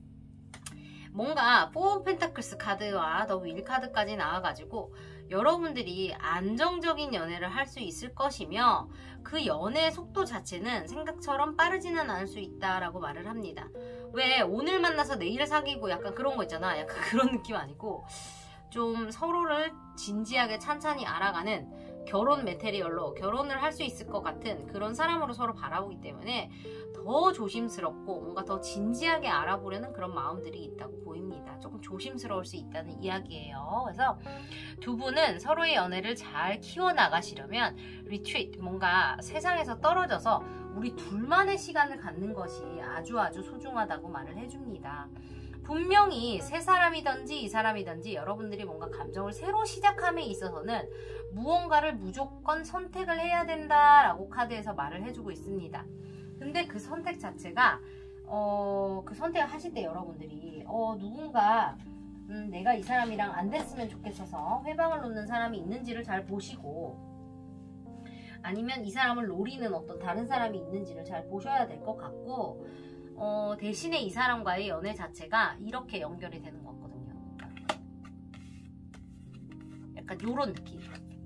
뭔가 포 오브 펜타클스 카드와 더 윌 카드까지 나와가지고 여러분들이 안정적인 연애를 할 수 있을 것이며, 그 연애의 속도 자체는 생각처럼 빠르지는 않을 수 있다라고 말을 합니다. 왜 오늘 만나서 내일 사귀고 약간 그런 거 있잖아. 약간 그런 느낌 아니고 좀 서로를 진지하게 찬찬히 알아가는 결혼 메테리얼로 결혼을 할 수 있을 것 같은 그런 사람으로 서로 바라보기 때문에 더 조심스럽고 뭔가 더 진지하게 알아보려는 그런 마음들이 있다고 보입니다. 조금 조심스러울 수 있다는 이야기예요. 그래서 두 분은 서로의 연애를 잘 키워나가시려면 리트리트, 뭔가 세상에서 떨어져서 우리 둘만의 시간을 갖는 것이 아주 아주 소중하다고 말을 해줍니다. 분명히 세 사람이든지 이 사람이든지 여러분들이 뭔가 감정을 새로 시작함에 있어서는 무언가를 무조건 선택을 해야 된다라고 카드에서 말을 해주고 있습니다. 근데 그 선택 자체가 어, 그 선택을 하실 때 여러분들이 어, 누군가 음, 내가 이 사람이랑 안 됐으면 좋겠어서 회방을 놓는 사람이 있는지를 잘 보시고, 아니면 이 사람을 노리는 어떤 다른 사람이 있는지를 잘 보셔야 될 것 같고, 어, 대신에 이 사람과의 연애 자체가 이렇게 연결이 되는 것 같거든요. 약간 요런 느낌.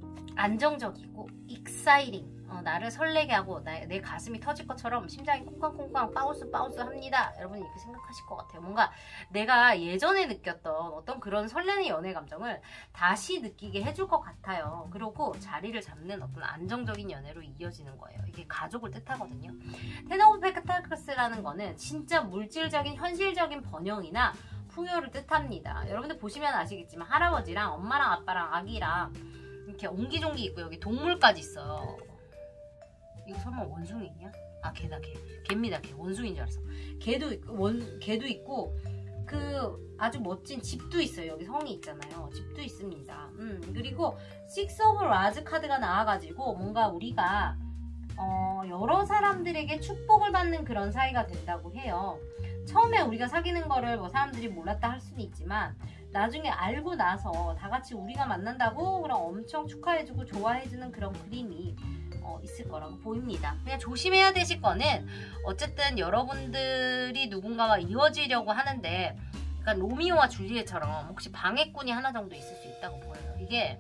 안정적이고 익사이팅, 어, 나를 설레게 하고 나, 내 가슴이 터질 것처럼 심장이 콩쾅콩쾅 바운스 바운스 합니다. 여러분이 이렇게 생각하실 것 같아요. 뭔가 내가 예전에 느꼈던 어떤 그런 설레는 연애 감정을 다시 느끼게 해줄 것 같아요. 그리고 자리를 잡는 어떤 안정적인 연애로 이어지는 거예요. 이게 가족을 뜻하거든요. 텐 오브 펜타클스라는 거는 진짜 물질적인 현실적인 번영이나 풍요를 뜻합니다. 여러분들 보시면 아시겠지만 할아버지랑 엄마랑 아빠랑 아기랑 이렇게 옹기종기 있고 여기 동물까지 있어요. 이거 설마 원숭이냐? 아, 개다, 개. 개입니다, 개. 원숭이인 줄 알았어. 개도 있고, 원, 개도 있고, 그 아주 멋진 집도 있어요. 여기 성이 있잖아요. 집도 있습니다. 음, 그리고 Six of Wands 카드가 나와가지고 뭔가 우리가 어, 여러 사람들에게 축복을 받는 그런 사이가 된다고 해요. 처음에 우리가 사귀는 거를 뭐 사람들이 몰랐다 할 수는 있지만 나중에 알고 나서 다 같이 우리가 만난다고 그럼 엄청 축하해주고 좋아해주는 그런 그림이 어, 있을 거라고 보입니다. 그냥 조심해야 되실 거는 어쨌든 여러분들이 누군가와 이어지려고 하는데, 그러니까 로미오와 줄리엣처럼 혹시 방해꾼이 하나 정도 있을 수 있다고 보여요. 이게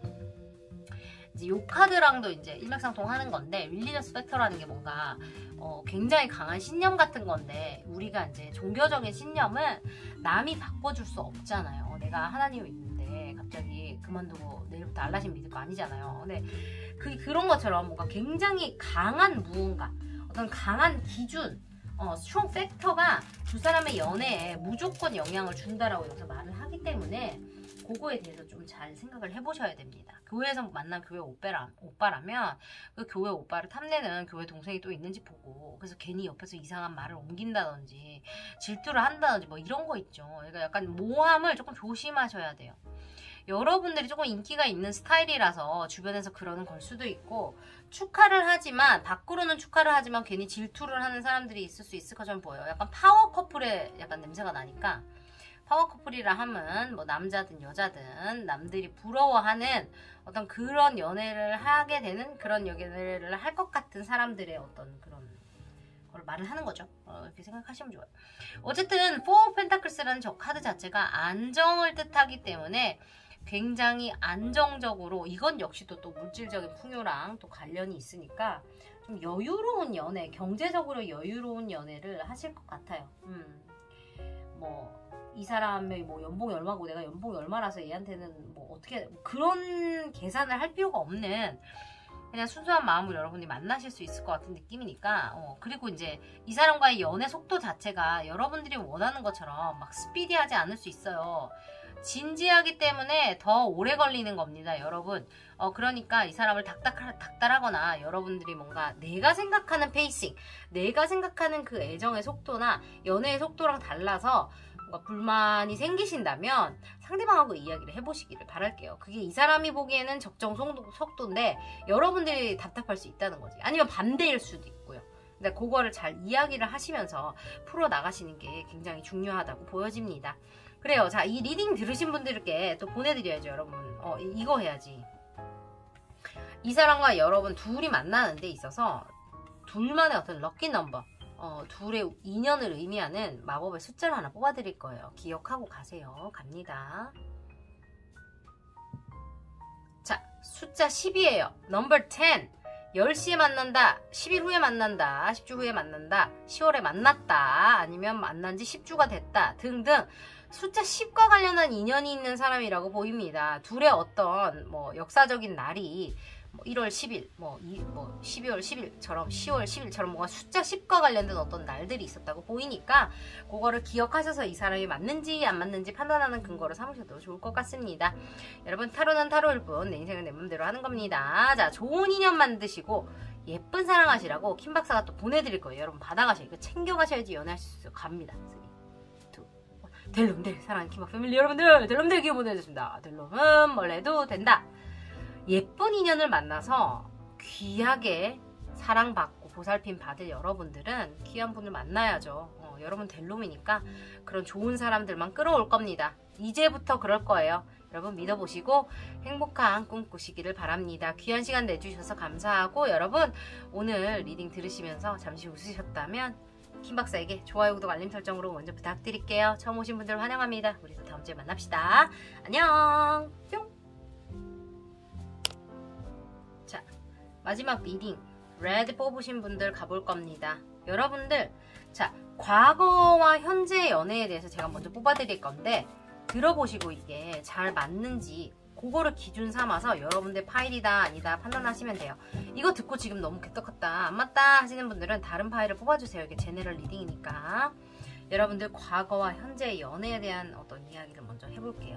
이제 요 카드랑도 이제 일맥상통 하는 건데, 릴리저스 팩터라는 게 뭔가 어, 굉장히 강한 신념 같은 건데, 우리가 이제 종교적인 신념은 남이 바꿔줄 수 없잖아요. 내가 하나님이 있는데 갑자기 그만두고 내일부터 알라신 믿을 거 아니잖아요. 근데 그, 그런 것처럼 뭔가 굉장히 강한 무언가, 어떤 강한 기준, 어, 스트롱 팩터가 두 사람의 연애에 무조건 영향을 준다라고 여기서 말을 하기 때문에 그거에 대해서 좀 잘 생각을 해보셔야 됩니다. 교회에서 만난 교회 오빠라, 오빠라면 그 교회 오빠를 탐내는 교회 동생이 또 있는지 보고, 그래서 괜히 옆에서 이상한 말을 옮긴다든지 질투를 한다든지 뭐 이런 거 있죠. 그러니까 약간 모함을 조금 조심하셔야 돼요. 여러분들이 조금 인기가 있는 스타일이라서 주변에서 그러는 걸 수도 있고, 축하를 하지만 밖으로는 축하를 하지만 괜히 질투를 하는 사람들이 있을 수 있을 것처럼 보여요. 약간 파워 커플의 약간 냄새가 나니까, 파워 커플이라 하면 뭐 남자든 여자든 남들이 부러워하는 어떤 그런 연애를 하게 되는, 그런 연애를 할 것 같은 사람들의 어떤 그런 걸 말을 하는 거죠. 어, 이렇게 생각하시면 좋아요. 어쨌든 포 오브 펜타클스라는 저 카드 자체가 안정을 뜻하기 때문에 굉장히 안정적으로, 이건 역시도 또 물질적인 풍요랑 또 관련이 있으니까 좀 여유로운 연애, 경제적으로 여유로운 연애를 하실 것 같아요. 음, 뭐 이 사람의 뭐 연봉이 얼마고 내가 연봉이 얼마라서 얘한테는 뭐 어떻게, 그런 계산을 할 필요가 없는 그냥 순수한 마음으로 여러분이 만나실 수 있을 것 같은 느낌이니까, 어, 그리고 이제 이 사람과의 연애 속도 자체가 여러분들이 원하는 것처럼 막 스피디하지 않을 수 있어요. 진지하기 때문에 더 오래 걸리는 겁니다, 여러분. 어, 그러니까 이 사람을 닥닥, 닥달하거나 여러분들이 뭔가 내가 생각하는 페이싱, 내가 생각하는 그 애정의 속도나 연애의 속도랑 달라서 뭔가 불만이 생기신다면 상대방하고 이야기를 해보시기를 바랄게요. 그게 이 사람이 보기에는 적정 속도, 속도인데 여러분들이 답답할 수 있다는 거지. 아니면 반대일 수도 있고요. 근데 그거를 잘 이야기를 하시면서 풀어나가시는 게 굉장히 중요하다고 보여집니다. 그래요. 자, 이 리딩 들으신 분들께 또 보내드려야죠, 여러분. 어, 이거 해야지. 이 사람과 여러분 둘이 만나는 데 있어서 둘만의 어떤 럭키 넘버, 어, 둘의 인연을 의미하는 마법의 숫자를 하나 뽑아드릴 거예요. 기억하고 가세요. 갑니다. 자, 숫자 십이에요. 넘버 텐. 열 시에 만난다, 십 일 후에 만난다, 십 주 후에 만난다, 시월에 만났다, 아니면 만난 지 십 주가 됐다 등등 숫자 십과 관련한 인연이 있는 사람이라고 보입니다. 둘의 어떤 뭐 역사적인 날이 뭐 일월 십일, 뭐, 이, 뭐 십이월 십일처럼 시월 십일처럼 뭔가 숫자 십과 관련된 어떤 날들이 있었다고 보이니까 그거를 기억하셔서 이 사람이 맞는지 안 맞는지 판단하는 근거를 삼으셔도 좋을 것 같습니다. 여러분, 타로는 타로일 뿐 내 인생은 내 맘대로 하는 겁니다. 자, 좋은 인연 만드시고 예쁜 사랑하시라고 킴 박사가 또 보내드릴 거예요. 여러분 받아가셔야, 이거 챙겨가셔야지 연애하실 수 있어요. 갑니다. 델롬들, 사랑하는 킴박 패밀리 여러분들, 델롬들 기회 보내주셨습니다. 델롬은 뭘 해도 된다. 예쁜 인연을 만나서 귀하게 사랑받고 보살핌 받을 여러분들은 귀한 분을 만나야죠. 어, 여러분 델롬이니까 그런 좋은 사람들만 끌어올 겁니다. 이제부터 그럴 거예요. 여러분 믿어보시고 행복한 꿈 꾸시기를 바랍니다. 귀한 시간 내주셔서 감사하고, 여러분 오늘 리딩 들으시면서 잠시 웃으셨다면 킴 박사에게 좋아요, 구독, 알림 설정으로 먼저 부탁드릴게요. 처음 오신 분들 환영합니다. 우리 다음 주에 만납시다. 안녕. 뿅. 자, 마지막 리딩 레드 뽑으신 분들 가볼 겁니다. 여러분들, 자, 과거와 현재 연애에 대해서 제가 먼저 뽑아드릴 건데 들어보시고 이게 잘 맞는지 그거를 기준 삼아서 여러분들 파일이다 아니다 판단하시면 돼요. 이거 듣고 지금 너무 개떡같다 안 맞다 하시는 분들은 다른 파일을 뽑아주세요. 이게 제네럴 리딩이니까. 여러분들 과거와 현재의 연애에 대한 어떤 이야기를 먼저 해볼게요.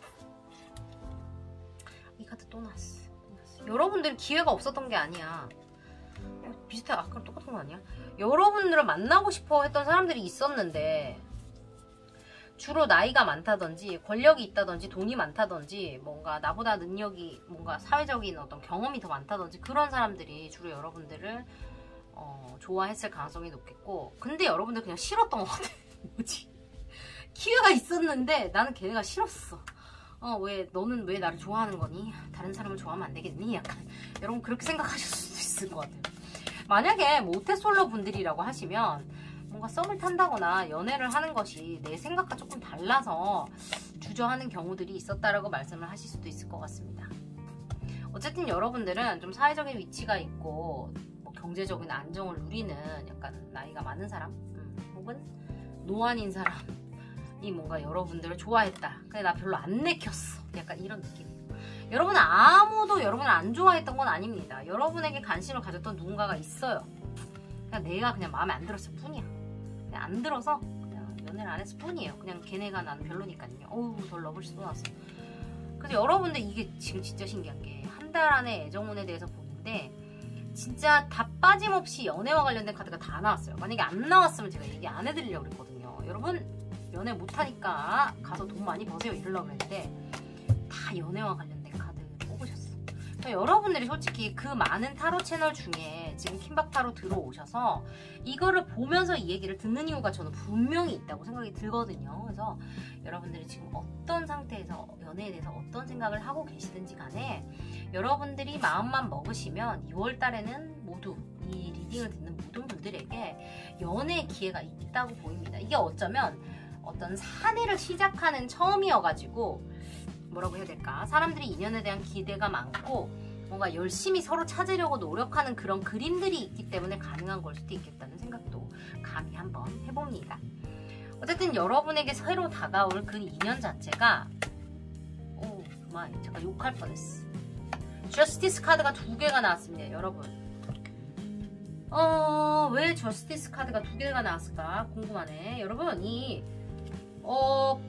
이 카드 또 나왔어. 여러분들 기회가 없었던 게 아니야. 어, 비슷해. 아까랑 똑같은 거 아니야? 여러분들을 만나고 싶어 했던 사람들이 있었는데 주로 나이가 많다든지 권력이 있다든지 돈이 많다든지 뭔가 나보다 능력이, 뭔가 사회적인 어떤 경험이 더 많다든지 그런 사람들이 주로 여러분들을 어, 좋아했을 가능성이 높겠고, 근데 여러분들 그냥 싫었던 것 같아. 뭐지? 기회가 있었는데 나는 걔네가 싫었어. 어, 왜 너는 왜 나를 좋아하는 거니? 다른 사람을 좋아하면 안 되겠니? 약간 여러분 그렇게 생각하실 수도 있을 것 같아요. 만약에 모태솔로 분들이라고 하시면 뭔가 썸을 탄다거나 연애를 하는 것이 내 생각과 조금 달라서 주저하는 경우들이 있었다라고 말씀을 하실 수도 있을 것 같습니다. 어쨌든 여러분들은 좀 사회적인 위치가 있고 뭐 경제적인 안정을 누리는 약간 나이가 많은 사람, 음, 혹은 노안인 사람이 뭔가 여러분들을 좋아했다. 근데 나 별로 안 내켰어. 약간 이런 느낌이에요. 여러분은 아무도 여러분을 안 좋아했던 건 아닙니다. 여러분에게 관심을 가졌던 누군가가 있어요. 그냥 내가 그냥 마음에 안 들었을 뿐이야. 그냥 안 들어서 그냥 연애를 안 했을 뿐이에요. 그냥 걔네가 나는 별로니까요. 어우, 덜 러블시 또 나왔어. 그래서 여러분들 이게 지금 진짜 신기한 게 한 달 안에 애정운에 대해서 보는데 진짜 다 빠짐없이 연애와 관련된 카드가 다 나왔어요. 만약에 안 나왔으면 제가 얘기 안 해드리려고 그랬거든요. 여러분 연애 못하니까 가서 돈 많이 버세요 이러려고 그랬는데 다 다 연애와 관련된 카드 뽑으셨어. 그러니까 여러분들이 솔직히 그 많은 타로 채널 중에 지금 킴박타로 들어오셔서 이거를 보면서 이 얘기를 듣는 이유가 저는 분명히 있다고 생각이 들거든요. 그래서 여러분들이 지금 어떤 상태에서 연애에 대해서 어떤 생각을 하고 계시든지 간에 여러분들이 마음만 먹으시면 이월 달에는 모두 이 리딩을 듣는 모든 분들에게 연애의 기회가 있다고 보입니다. 이게 어쩌면 어떤 한 해를 시작하는 처음이어가지고 뭐라고 해야 될까? 사람들이 인연에 대한 기대가 많고 뭔가 열심히 서로 찾으려고 노력하는 그런 그림들이 있기 때문에 가능한 걸 수도 있겠다는 생각도 감히 한번 해봅니다. 어쨌든 여러분에게 새로 다가올 그 인연 자체가 오 마이 잠깐 욕할 뻔했어. 저스티스 카드가 두 개가 나왔습니다. 여러분 어, 왜 저스티스 카드가 두 개가 나왔을까 궁금하네. 여러분 이 어,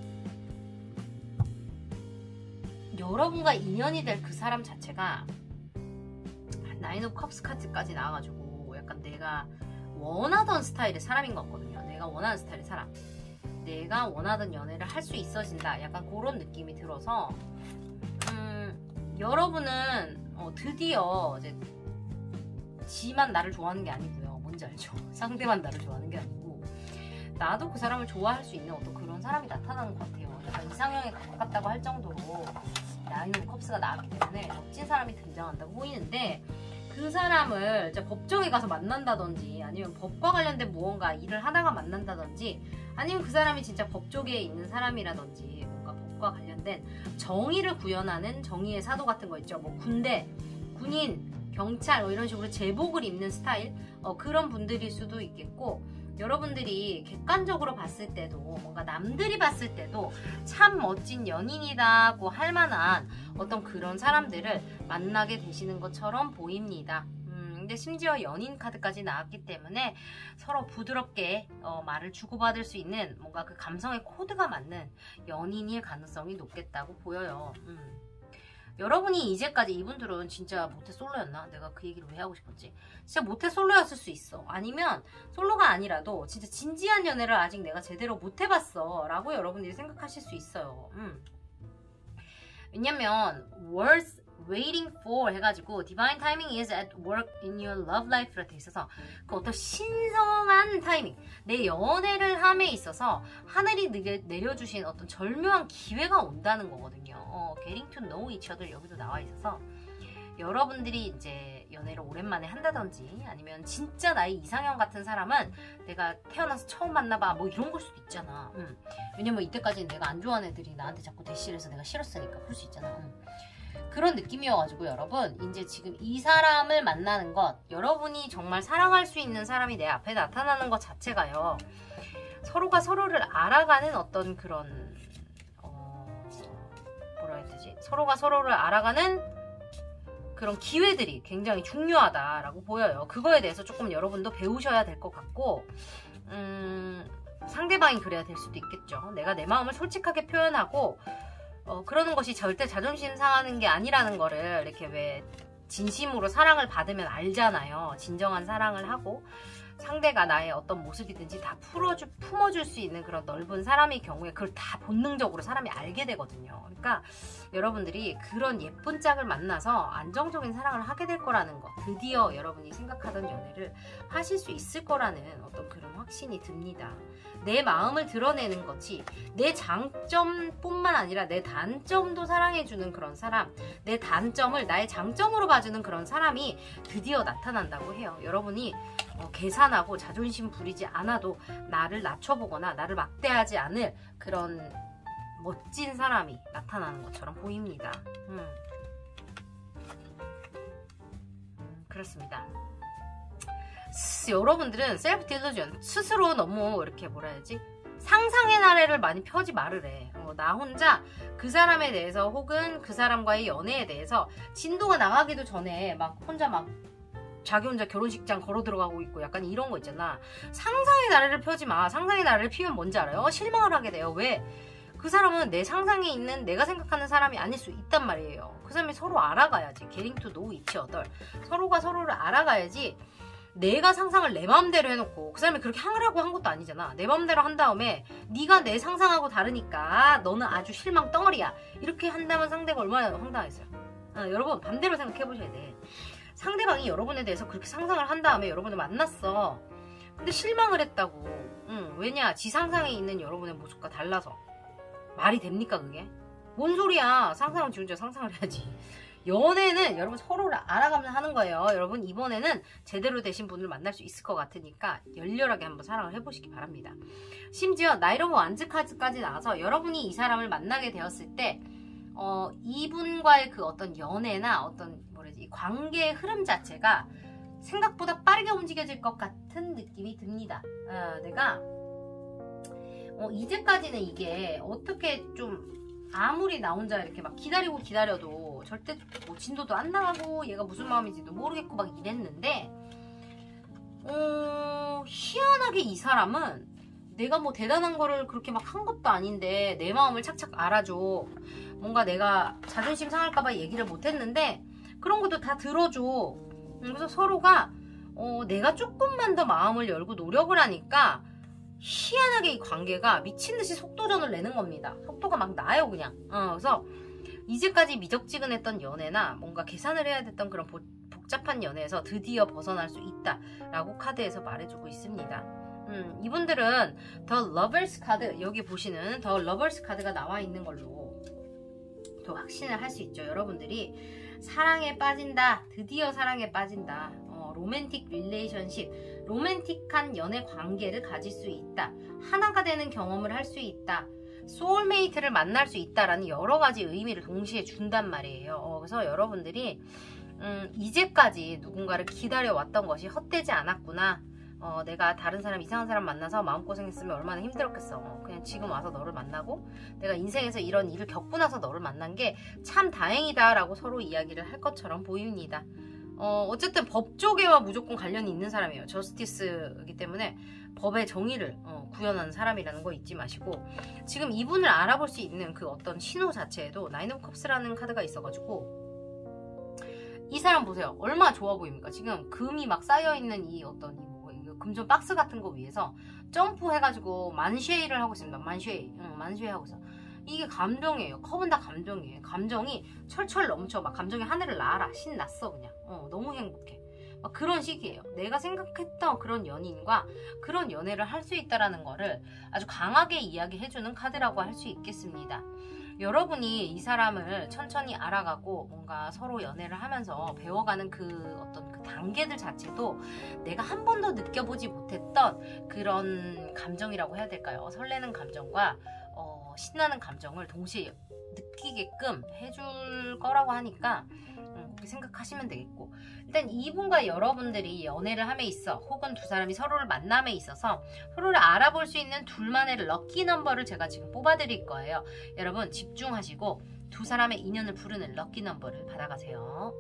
여러분과 인연이 될 그 사람 자체가 나인 오브 컵스 카드까지 나와가지고 약간 내가 원하던 스타일의 사람인 것 같거든요. 내가 원하는 스타일의 사람, 내가 원하던 연애를 할 수 있어진다, 약간 그런 느낌이 들어서 음, 여러분은 어, 드디어 이제 지만 나를 좋아하는 게 아니고요. 뭔지 알죠? 상대만 나를 좋아하는 게 아니고 나도 그 사람을 좋아할 수 있는 어떤 그런 사람이 나타나는 것 같아요. 약간 이상형에 가깝다고 할 정도로 나인 오브 컵스가 나왔기 때문에 멋진 사람이 등장한다고 보이는데 그 사람을 이제 법정에 가서 만난다든지 아니면 법과 관련된 무언가 일을 하다가 만난다든지 아니면 그 사람이 진짜 법 쪽에 있는 사람이라든지 뭔가 법과 관련된 정의를 구현하는 정의의 사도 같은 거 있죠. 뭐 군대, 군인, 경찰 뭐 이런 식으로 제복을 입는 스타일 어, 그런 분들일 수도 있겠고 여러분들이 객관적으로 봤을 때도 뭔가 남들이 봤을 때도 참 멋진 연인이라고 할 만한 어떤 그런 사람들을 만나게 되시는 것처럼 보입니다. 음, 근데 심지어 연인 카드까지 나왔기 때문에 서로 부드럽게 어, 말을 주고받을 수 있는 뭔가 그 감성의 코드가 맞는 연인일 가능성이 높겠다고 보여요. 음. 여러분이 이제까지 이분들은 진짜 모태 솔로였나? 내가 그 얘기를 왜 하고 싶었지? 진짜 모태 솔로였을 수 있어. 아니면 솔로가 아니라도 진짜 진지한 연애를 아직 내가 제대로 못 해봤어 라고 여러분들이 생각하실 수 있어요. 음. 왜냐면 worth waiting for 해가지고 divine timing is at work in your love life로 돼 있어서 그 어떤 신성한 타이밍, 내 연애를 함에 있어서 하늘이 내려주신 어떤 절묘한 기회가 온다는 거거든요. 어, getting to know each other 여기도 나와 있어서 여러분들이 이제 연애를 오랜만에 한다든지 아니면 진짜 나의 이상형 같은 사람은 내가 태어나서 처음 만나봐 뭐 이런 걸 수도 있잖아. 음. 왜냐면 이때까지는 내가 안 좋아하는 애들이 나한테 자꾸 대시를 해서 내가 싫었으니까 그럴 수 있잖아. 음. 그런 느낌이어가지고 여러분 이제 지금 이 사람을 만나는 것, 여러분이 정말 사랑할 수 있는 사람이 내 앞에 나타나는 것 자체가요, 서로가 서로를 알아가는 어떤 그런 어, 뭐라 해야 되지? 서로가 서로를 알아가는 그런 기회들이 굉장히 중요하다라고 보여요. 그거에 대해서 조금 여러분도 배우셔야 될 것 같고 음, 상대방이 그래야 될 수도 있겠죠. 내가 내 마음을 솔직하게 표현하고 어, 그러는 것이 절대 자존심 상하는 게 아니라는 거를 이렇게 왜 진심으로 사랑을 받으면 알잖아요. 진정한 사랑을 하고 상대가 나의 어떤 모습이든지 다 풀어주, 품어줄 수 있는 그런 넓은 사람의 경우에 그걸 다 본능적으로 사람이 알게 되거든요. 그러니까 여러분들이 그런 예쁜 짝을 만나서 안정적인 사랑을 하게 될 거라는 거, 드디어 여러분이 생각하던 연애를 하실 수 있을 거라는 어떤 그런 확신이 듭니다. 내 마음을 드러내는 거지 내 장점뿐만 아니라 내 단점도 사랑해주는 그런 사람, 내 단점을 나의 장점으로 봐주는 그런 사람이 드디어 나타난다고 해요. 여러분이 어, 계산하고 자존심 부리지 않아도 나를 낮춰보거나 나를 막대하지 않을 그런 멋진 사람이 나타나는 것처럼 보입니다. 음. 음, 그렇습니다. 스, 여러분들은 셀프 딜루전, 스스로 너무 이렇게 뭐라 해야지, 상상의 나래를 많이 펴지 말으래. 어, 나 혼자 그 사람에 대해서 혹은 그 사람과의 연애에 대해서 진도가 나가기도 전에 막 혼자 막 자기 혼자 결혼식장 걸어 들어가고 있고 약간 이런 거 있잖아. 상상의 나래를 펴지 마. 상상의 나래를 피면 뭔지 알아요? 실망을 하게 돼요. 왜? 그 사람은 내 상상에 있는 내가 생각하는 사람이 아닐 수 있단 말이에요. 그 사람이 서로 알아가야지. getting to know each other. 서로가 서로를 알아가야지 내가 상상을 내 마음대로 해놓고 그 사람이 그렇게 하라고 한 것도 아니잖아. 내 마음대로 한 다음에 네가 내 상상하고 다르니까 너는 아주 실망 덩어리야. 이렇게 한다면 상대가 얼마나 황당했어요. 아, 여러분 반대로 생각해보셔야 돼. 상대방이 여러분에 대해서 그렇게 상상을 한 다음에 여러분을 만났어. 근데 실망을 했다고. 응, 왜냐? 지 상상에 있는 여러분의 모습과 달라서. 말이 됩니까 그게? 뭔 소리야. 상상은 지 혼자 상상을 해야지. 연애는 여러분 서로를 알아가면서 하는 거예요. 여러분 이번에는 제대로 되신 분을 만날 수 있을 것 같으니까 열렬하게 한번 사랑을 해보시기 바랍니다. 심지어 나이로브 완즈카드까지 나와서 여러분이 이 사람을 만나게 되었을 때 어, 이분과의 그 어떤 연애나 어떤 뭐라지 관계의 흐름 자체가 생각보다 빠르게 움직여질 것 같은 느낌이 듭니다. 아, 내가 어, 이제까지는 이게 어떻게 좀 아무리 나 혼자 이렇게 막 기다리고 기다려도 절대 뭐 진도도 안 나가고 얘가 무슨 마음인지도 모르겠고 막 이랬는데 어, 희한하게 이 사람은 내가 뭐 대단한 거를 그렇게 막 한 것도 아닌데 내 마음을 착착 알아줘. 뭔가 내가 자존심 상할까봐 얘기를 못했는데 그런 것도 다 들어줘. 그래서 서로가 어, 내가 조금만 더 마음을 열고 노력을 하니까 희한하게 이 관계가 미친듯이 속도전을 내는 겁니다. 속도가 막 나요 그냥. 어, 그래서 이제까지 미적지근했던 연애나 뭔가 계산을 해야 됐던 그런 보, 복잡한 연애에서 드디어 벗어날 수 있다라고 카드에서 말해주고 있습니다. 음, 이분들은 더 러버스 카드, 여기 보시는 더 러버스 카드가 나와 있는 걸로 또 확신을 할 수 있죠. 여러분들이 사랑에 빠진다. 드디어 사랑에 빠진다. 어, 로맨틱 릴레이션십, 로맨틱한 연애 관계를 가질 수 있다. 하나가 되는 경험을 할 수 있다. 소울메이트를 만날 수 있다라는 여러 가지 의미를 동시에 준단 말이에요. 어, 그래서 여러분들이 음, 이제까지 누군가를 기다려왔던 것이 헛되지 않았구나. 어, 내가 다른 사람, 이상한 사람 만나서 마음고생했으면 얼마나 힘들었겠어. 어, 그냥 지금 와서 너를 만나고 내가 인생에서 이런 일을 겪고 나서 너를 만난 게 참 다행이다 라고 서로 이야기를 할 것처럼 보입니다. 어, 어쨌든 법조계와 무조건 관련이 있는 사람이에요. 저스티스이기 때문에 법의 정의를 어, 구현하는 사람이라는 거 잊지 마시고, 지금 이분을 알아볼 수 있는 그 어떤 신호 자체에도 나인 오브 컵스라는 카드가 있어가지고 이 사람 보세요. 얼마나 좋아 보입니까? 지금 금이 막 쌓여있는 이 어떤 이 뭐, 금전 박스 같은 거 위에서 점프해가지고 만쉐이를 하고 있습니다. 만쉐이. 응, 만쉐이 하고 있어. 이게 감정이에요. 컵은 다 감정이에요. 감정이 철철 넘쳐. 막 감정이 하늘을 날아. 신났어 그냥. 어, 너무 행복해. 막 그런 시기예요. 내가 생각했던 그런 연인과 그런 연애를 할 수 있다라는 거를 아주 강하게 이야기해주는 카드라고 할 수 있겠습니다. 여러분이 이 사람을 천천히 알아가고 뭔가 서로 연애를 하면서 배워가는 그 어떤 그 단계들 자체도 내가 한 번도 느껴보지 못했던 그런 감정이라고 해야 될까요? 설레는 감정과 어, 신나는 감정을 동시에 느끼게끔 해줄 거라고 하니까 음, 그렇게 생각하시면 되겠고, 일단 이분과 여러분들이 연애를 함에 있어 혹은 두 사람이 서로를 만남에 있어서 서로를 알아볼 수 있는 둘만의 럭키 넘버를 제가 지금 뽑아드릴 거예요. 여러분 집중하시고 두 사람의 인연을 부르는 럭키 넘버를 받아가세요.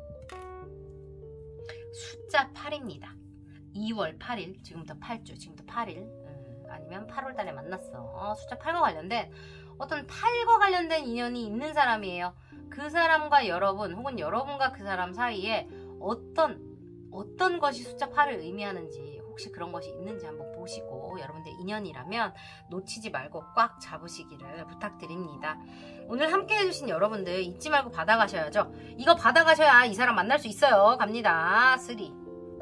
숫자 팔입니다. 이월 팔일, 지금부터 팔 주, 지금부터 팔 일, 음, 아니면 팔월 달에 만났어. 어, 숫자 팔과 관련된 어떤 팔과 관련된 인연이 있는 사람이에요. 그 사람과 여러분 혹은 여러분과 그 사람 사이에 어떤 어떤 것이 숫자 팔을 의미하는지, 혹시 그런 것이 있는지 한번 보시고 여러분들 인연이라면 놓치지 말고 꽉 잡으시기를 부탁드립니다. 오늘 함께 해주신 여러분들 잊지 말고 받아가셔야죠. 이거 받아가셔야 이 사람 만날 수 있어요. 갑니다. 삼, 이,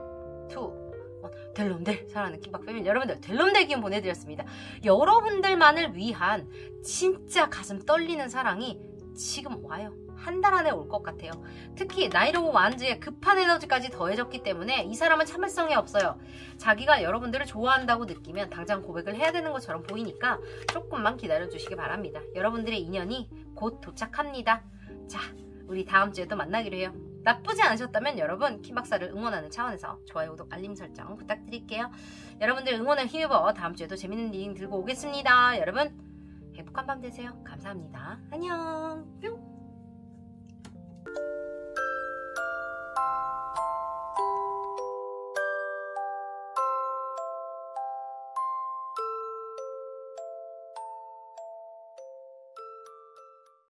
델롬델 사랑하는 킴박 패밀리 여러분들, 델롬델 기운 보내드렸습니다. 여러분들만을 위한 진짜 가슴 떨리는 사랑이 지금 와요. 한 달 안에 올 것 같아요. 특히 나인 오브 완즈에 급한 에너지까지 더해졌기 때문에 이 사람은 참을성이 없어요. 자기가 여러분들을 좋아한다고 느끼면 당장 고백을 해야 되는 것처럼 보이니까 조금만 기다려주시기 바랍니다. 여러분들의 인연이 곧 도착합니다. 자, 우리 다음 주에도 만나기로 해요. 나쁘지 않으셨다면 여러분 킴박사를 응원하는 차원에서 좋아요, 구독, 알림 설정 부탁드릴게요. 여러분들 응원을 힘입어 다음 주에도 재밌는 리딩 들고 오겠습니다. 여러분 행복한 밤 되세요. 감사합니다. 안녕. 뿅.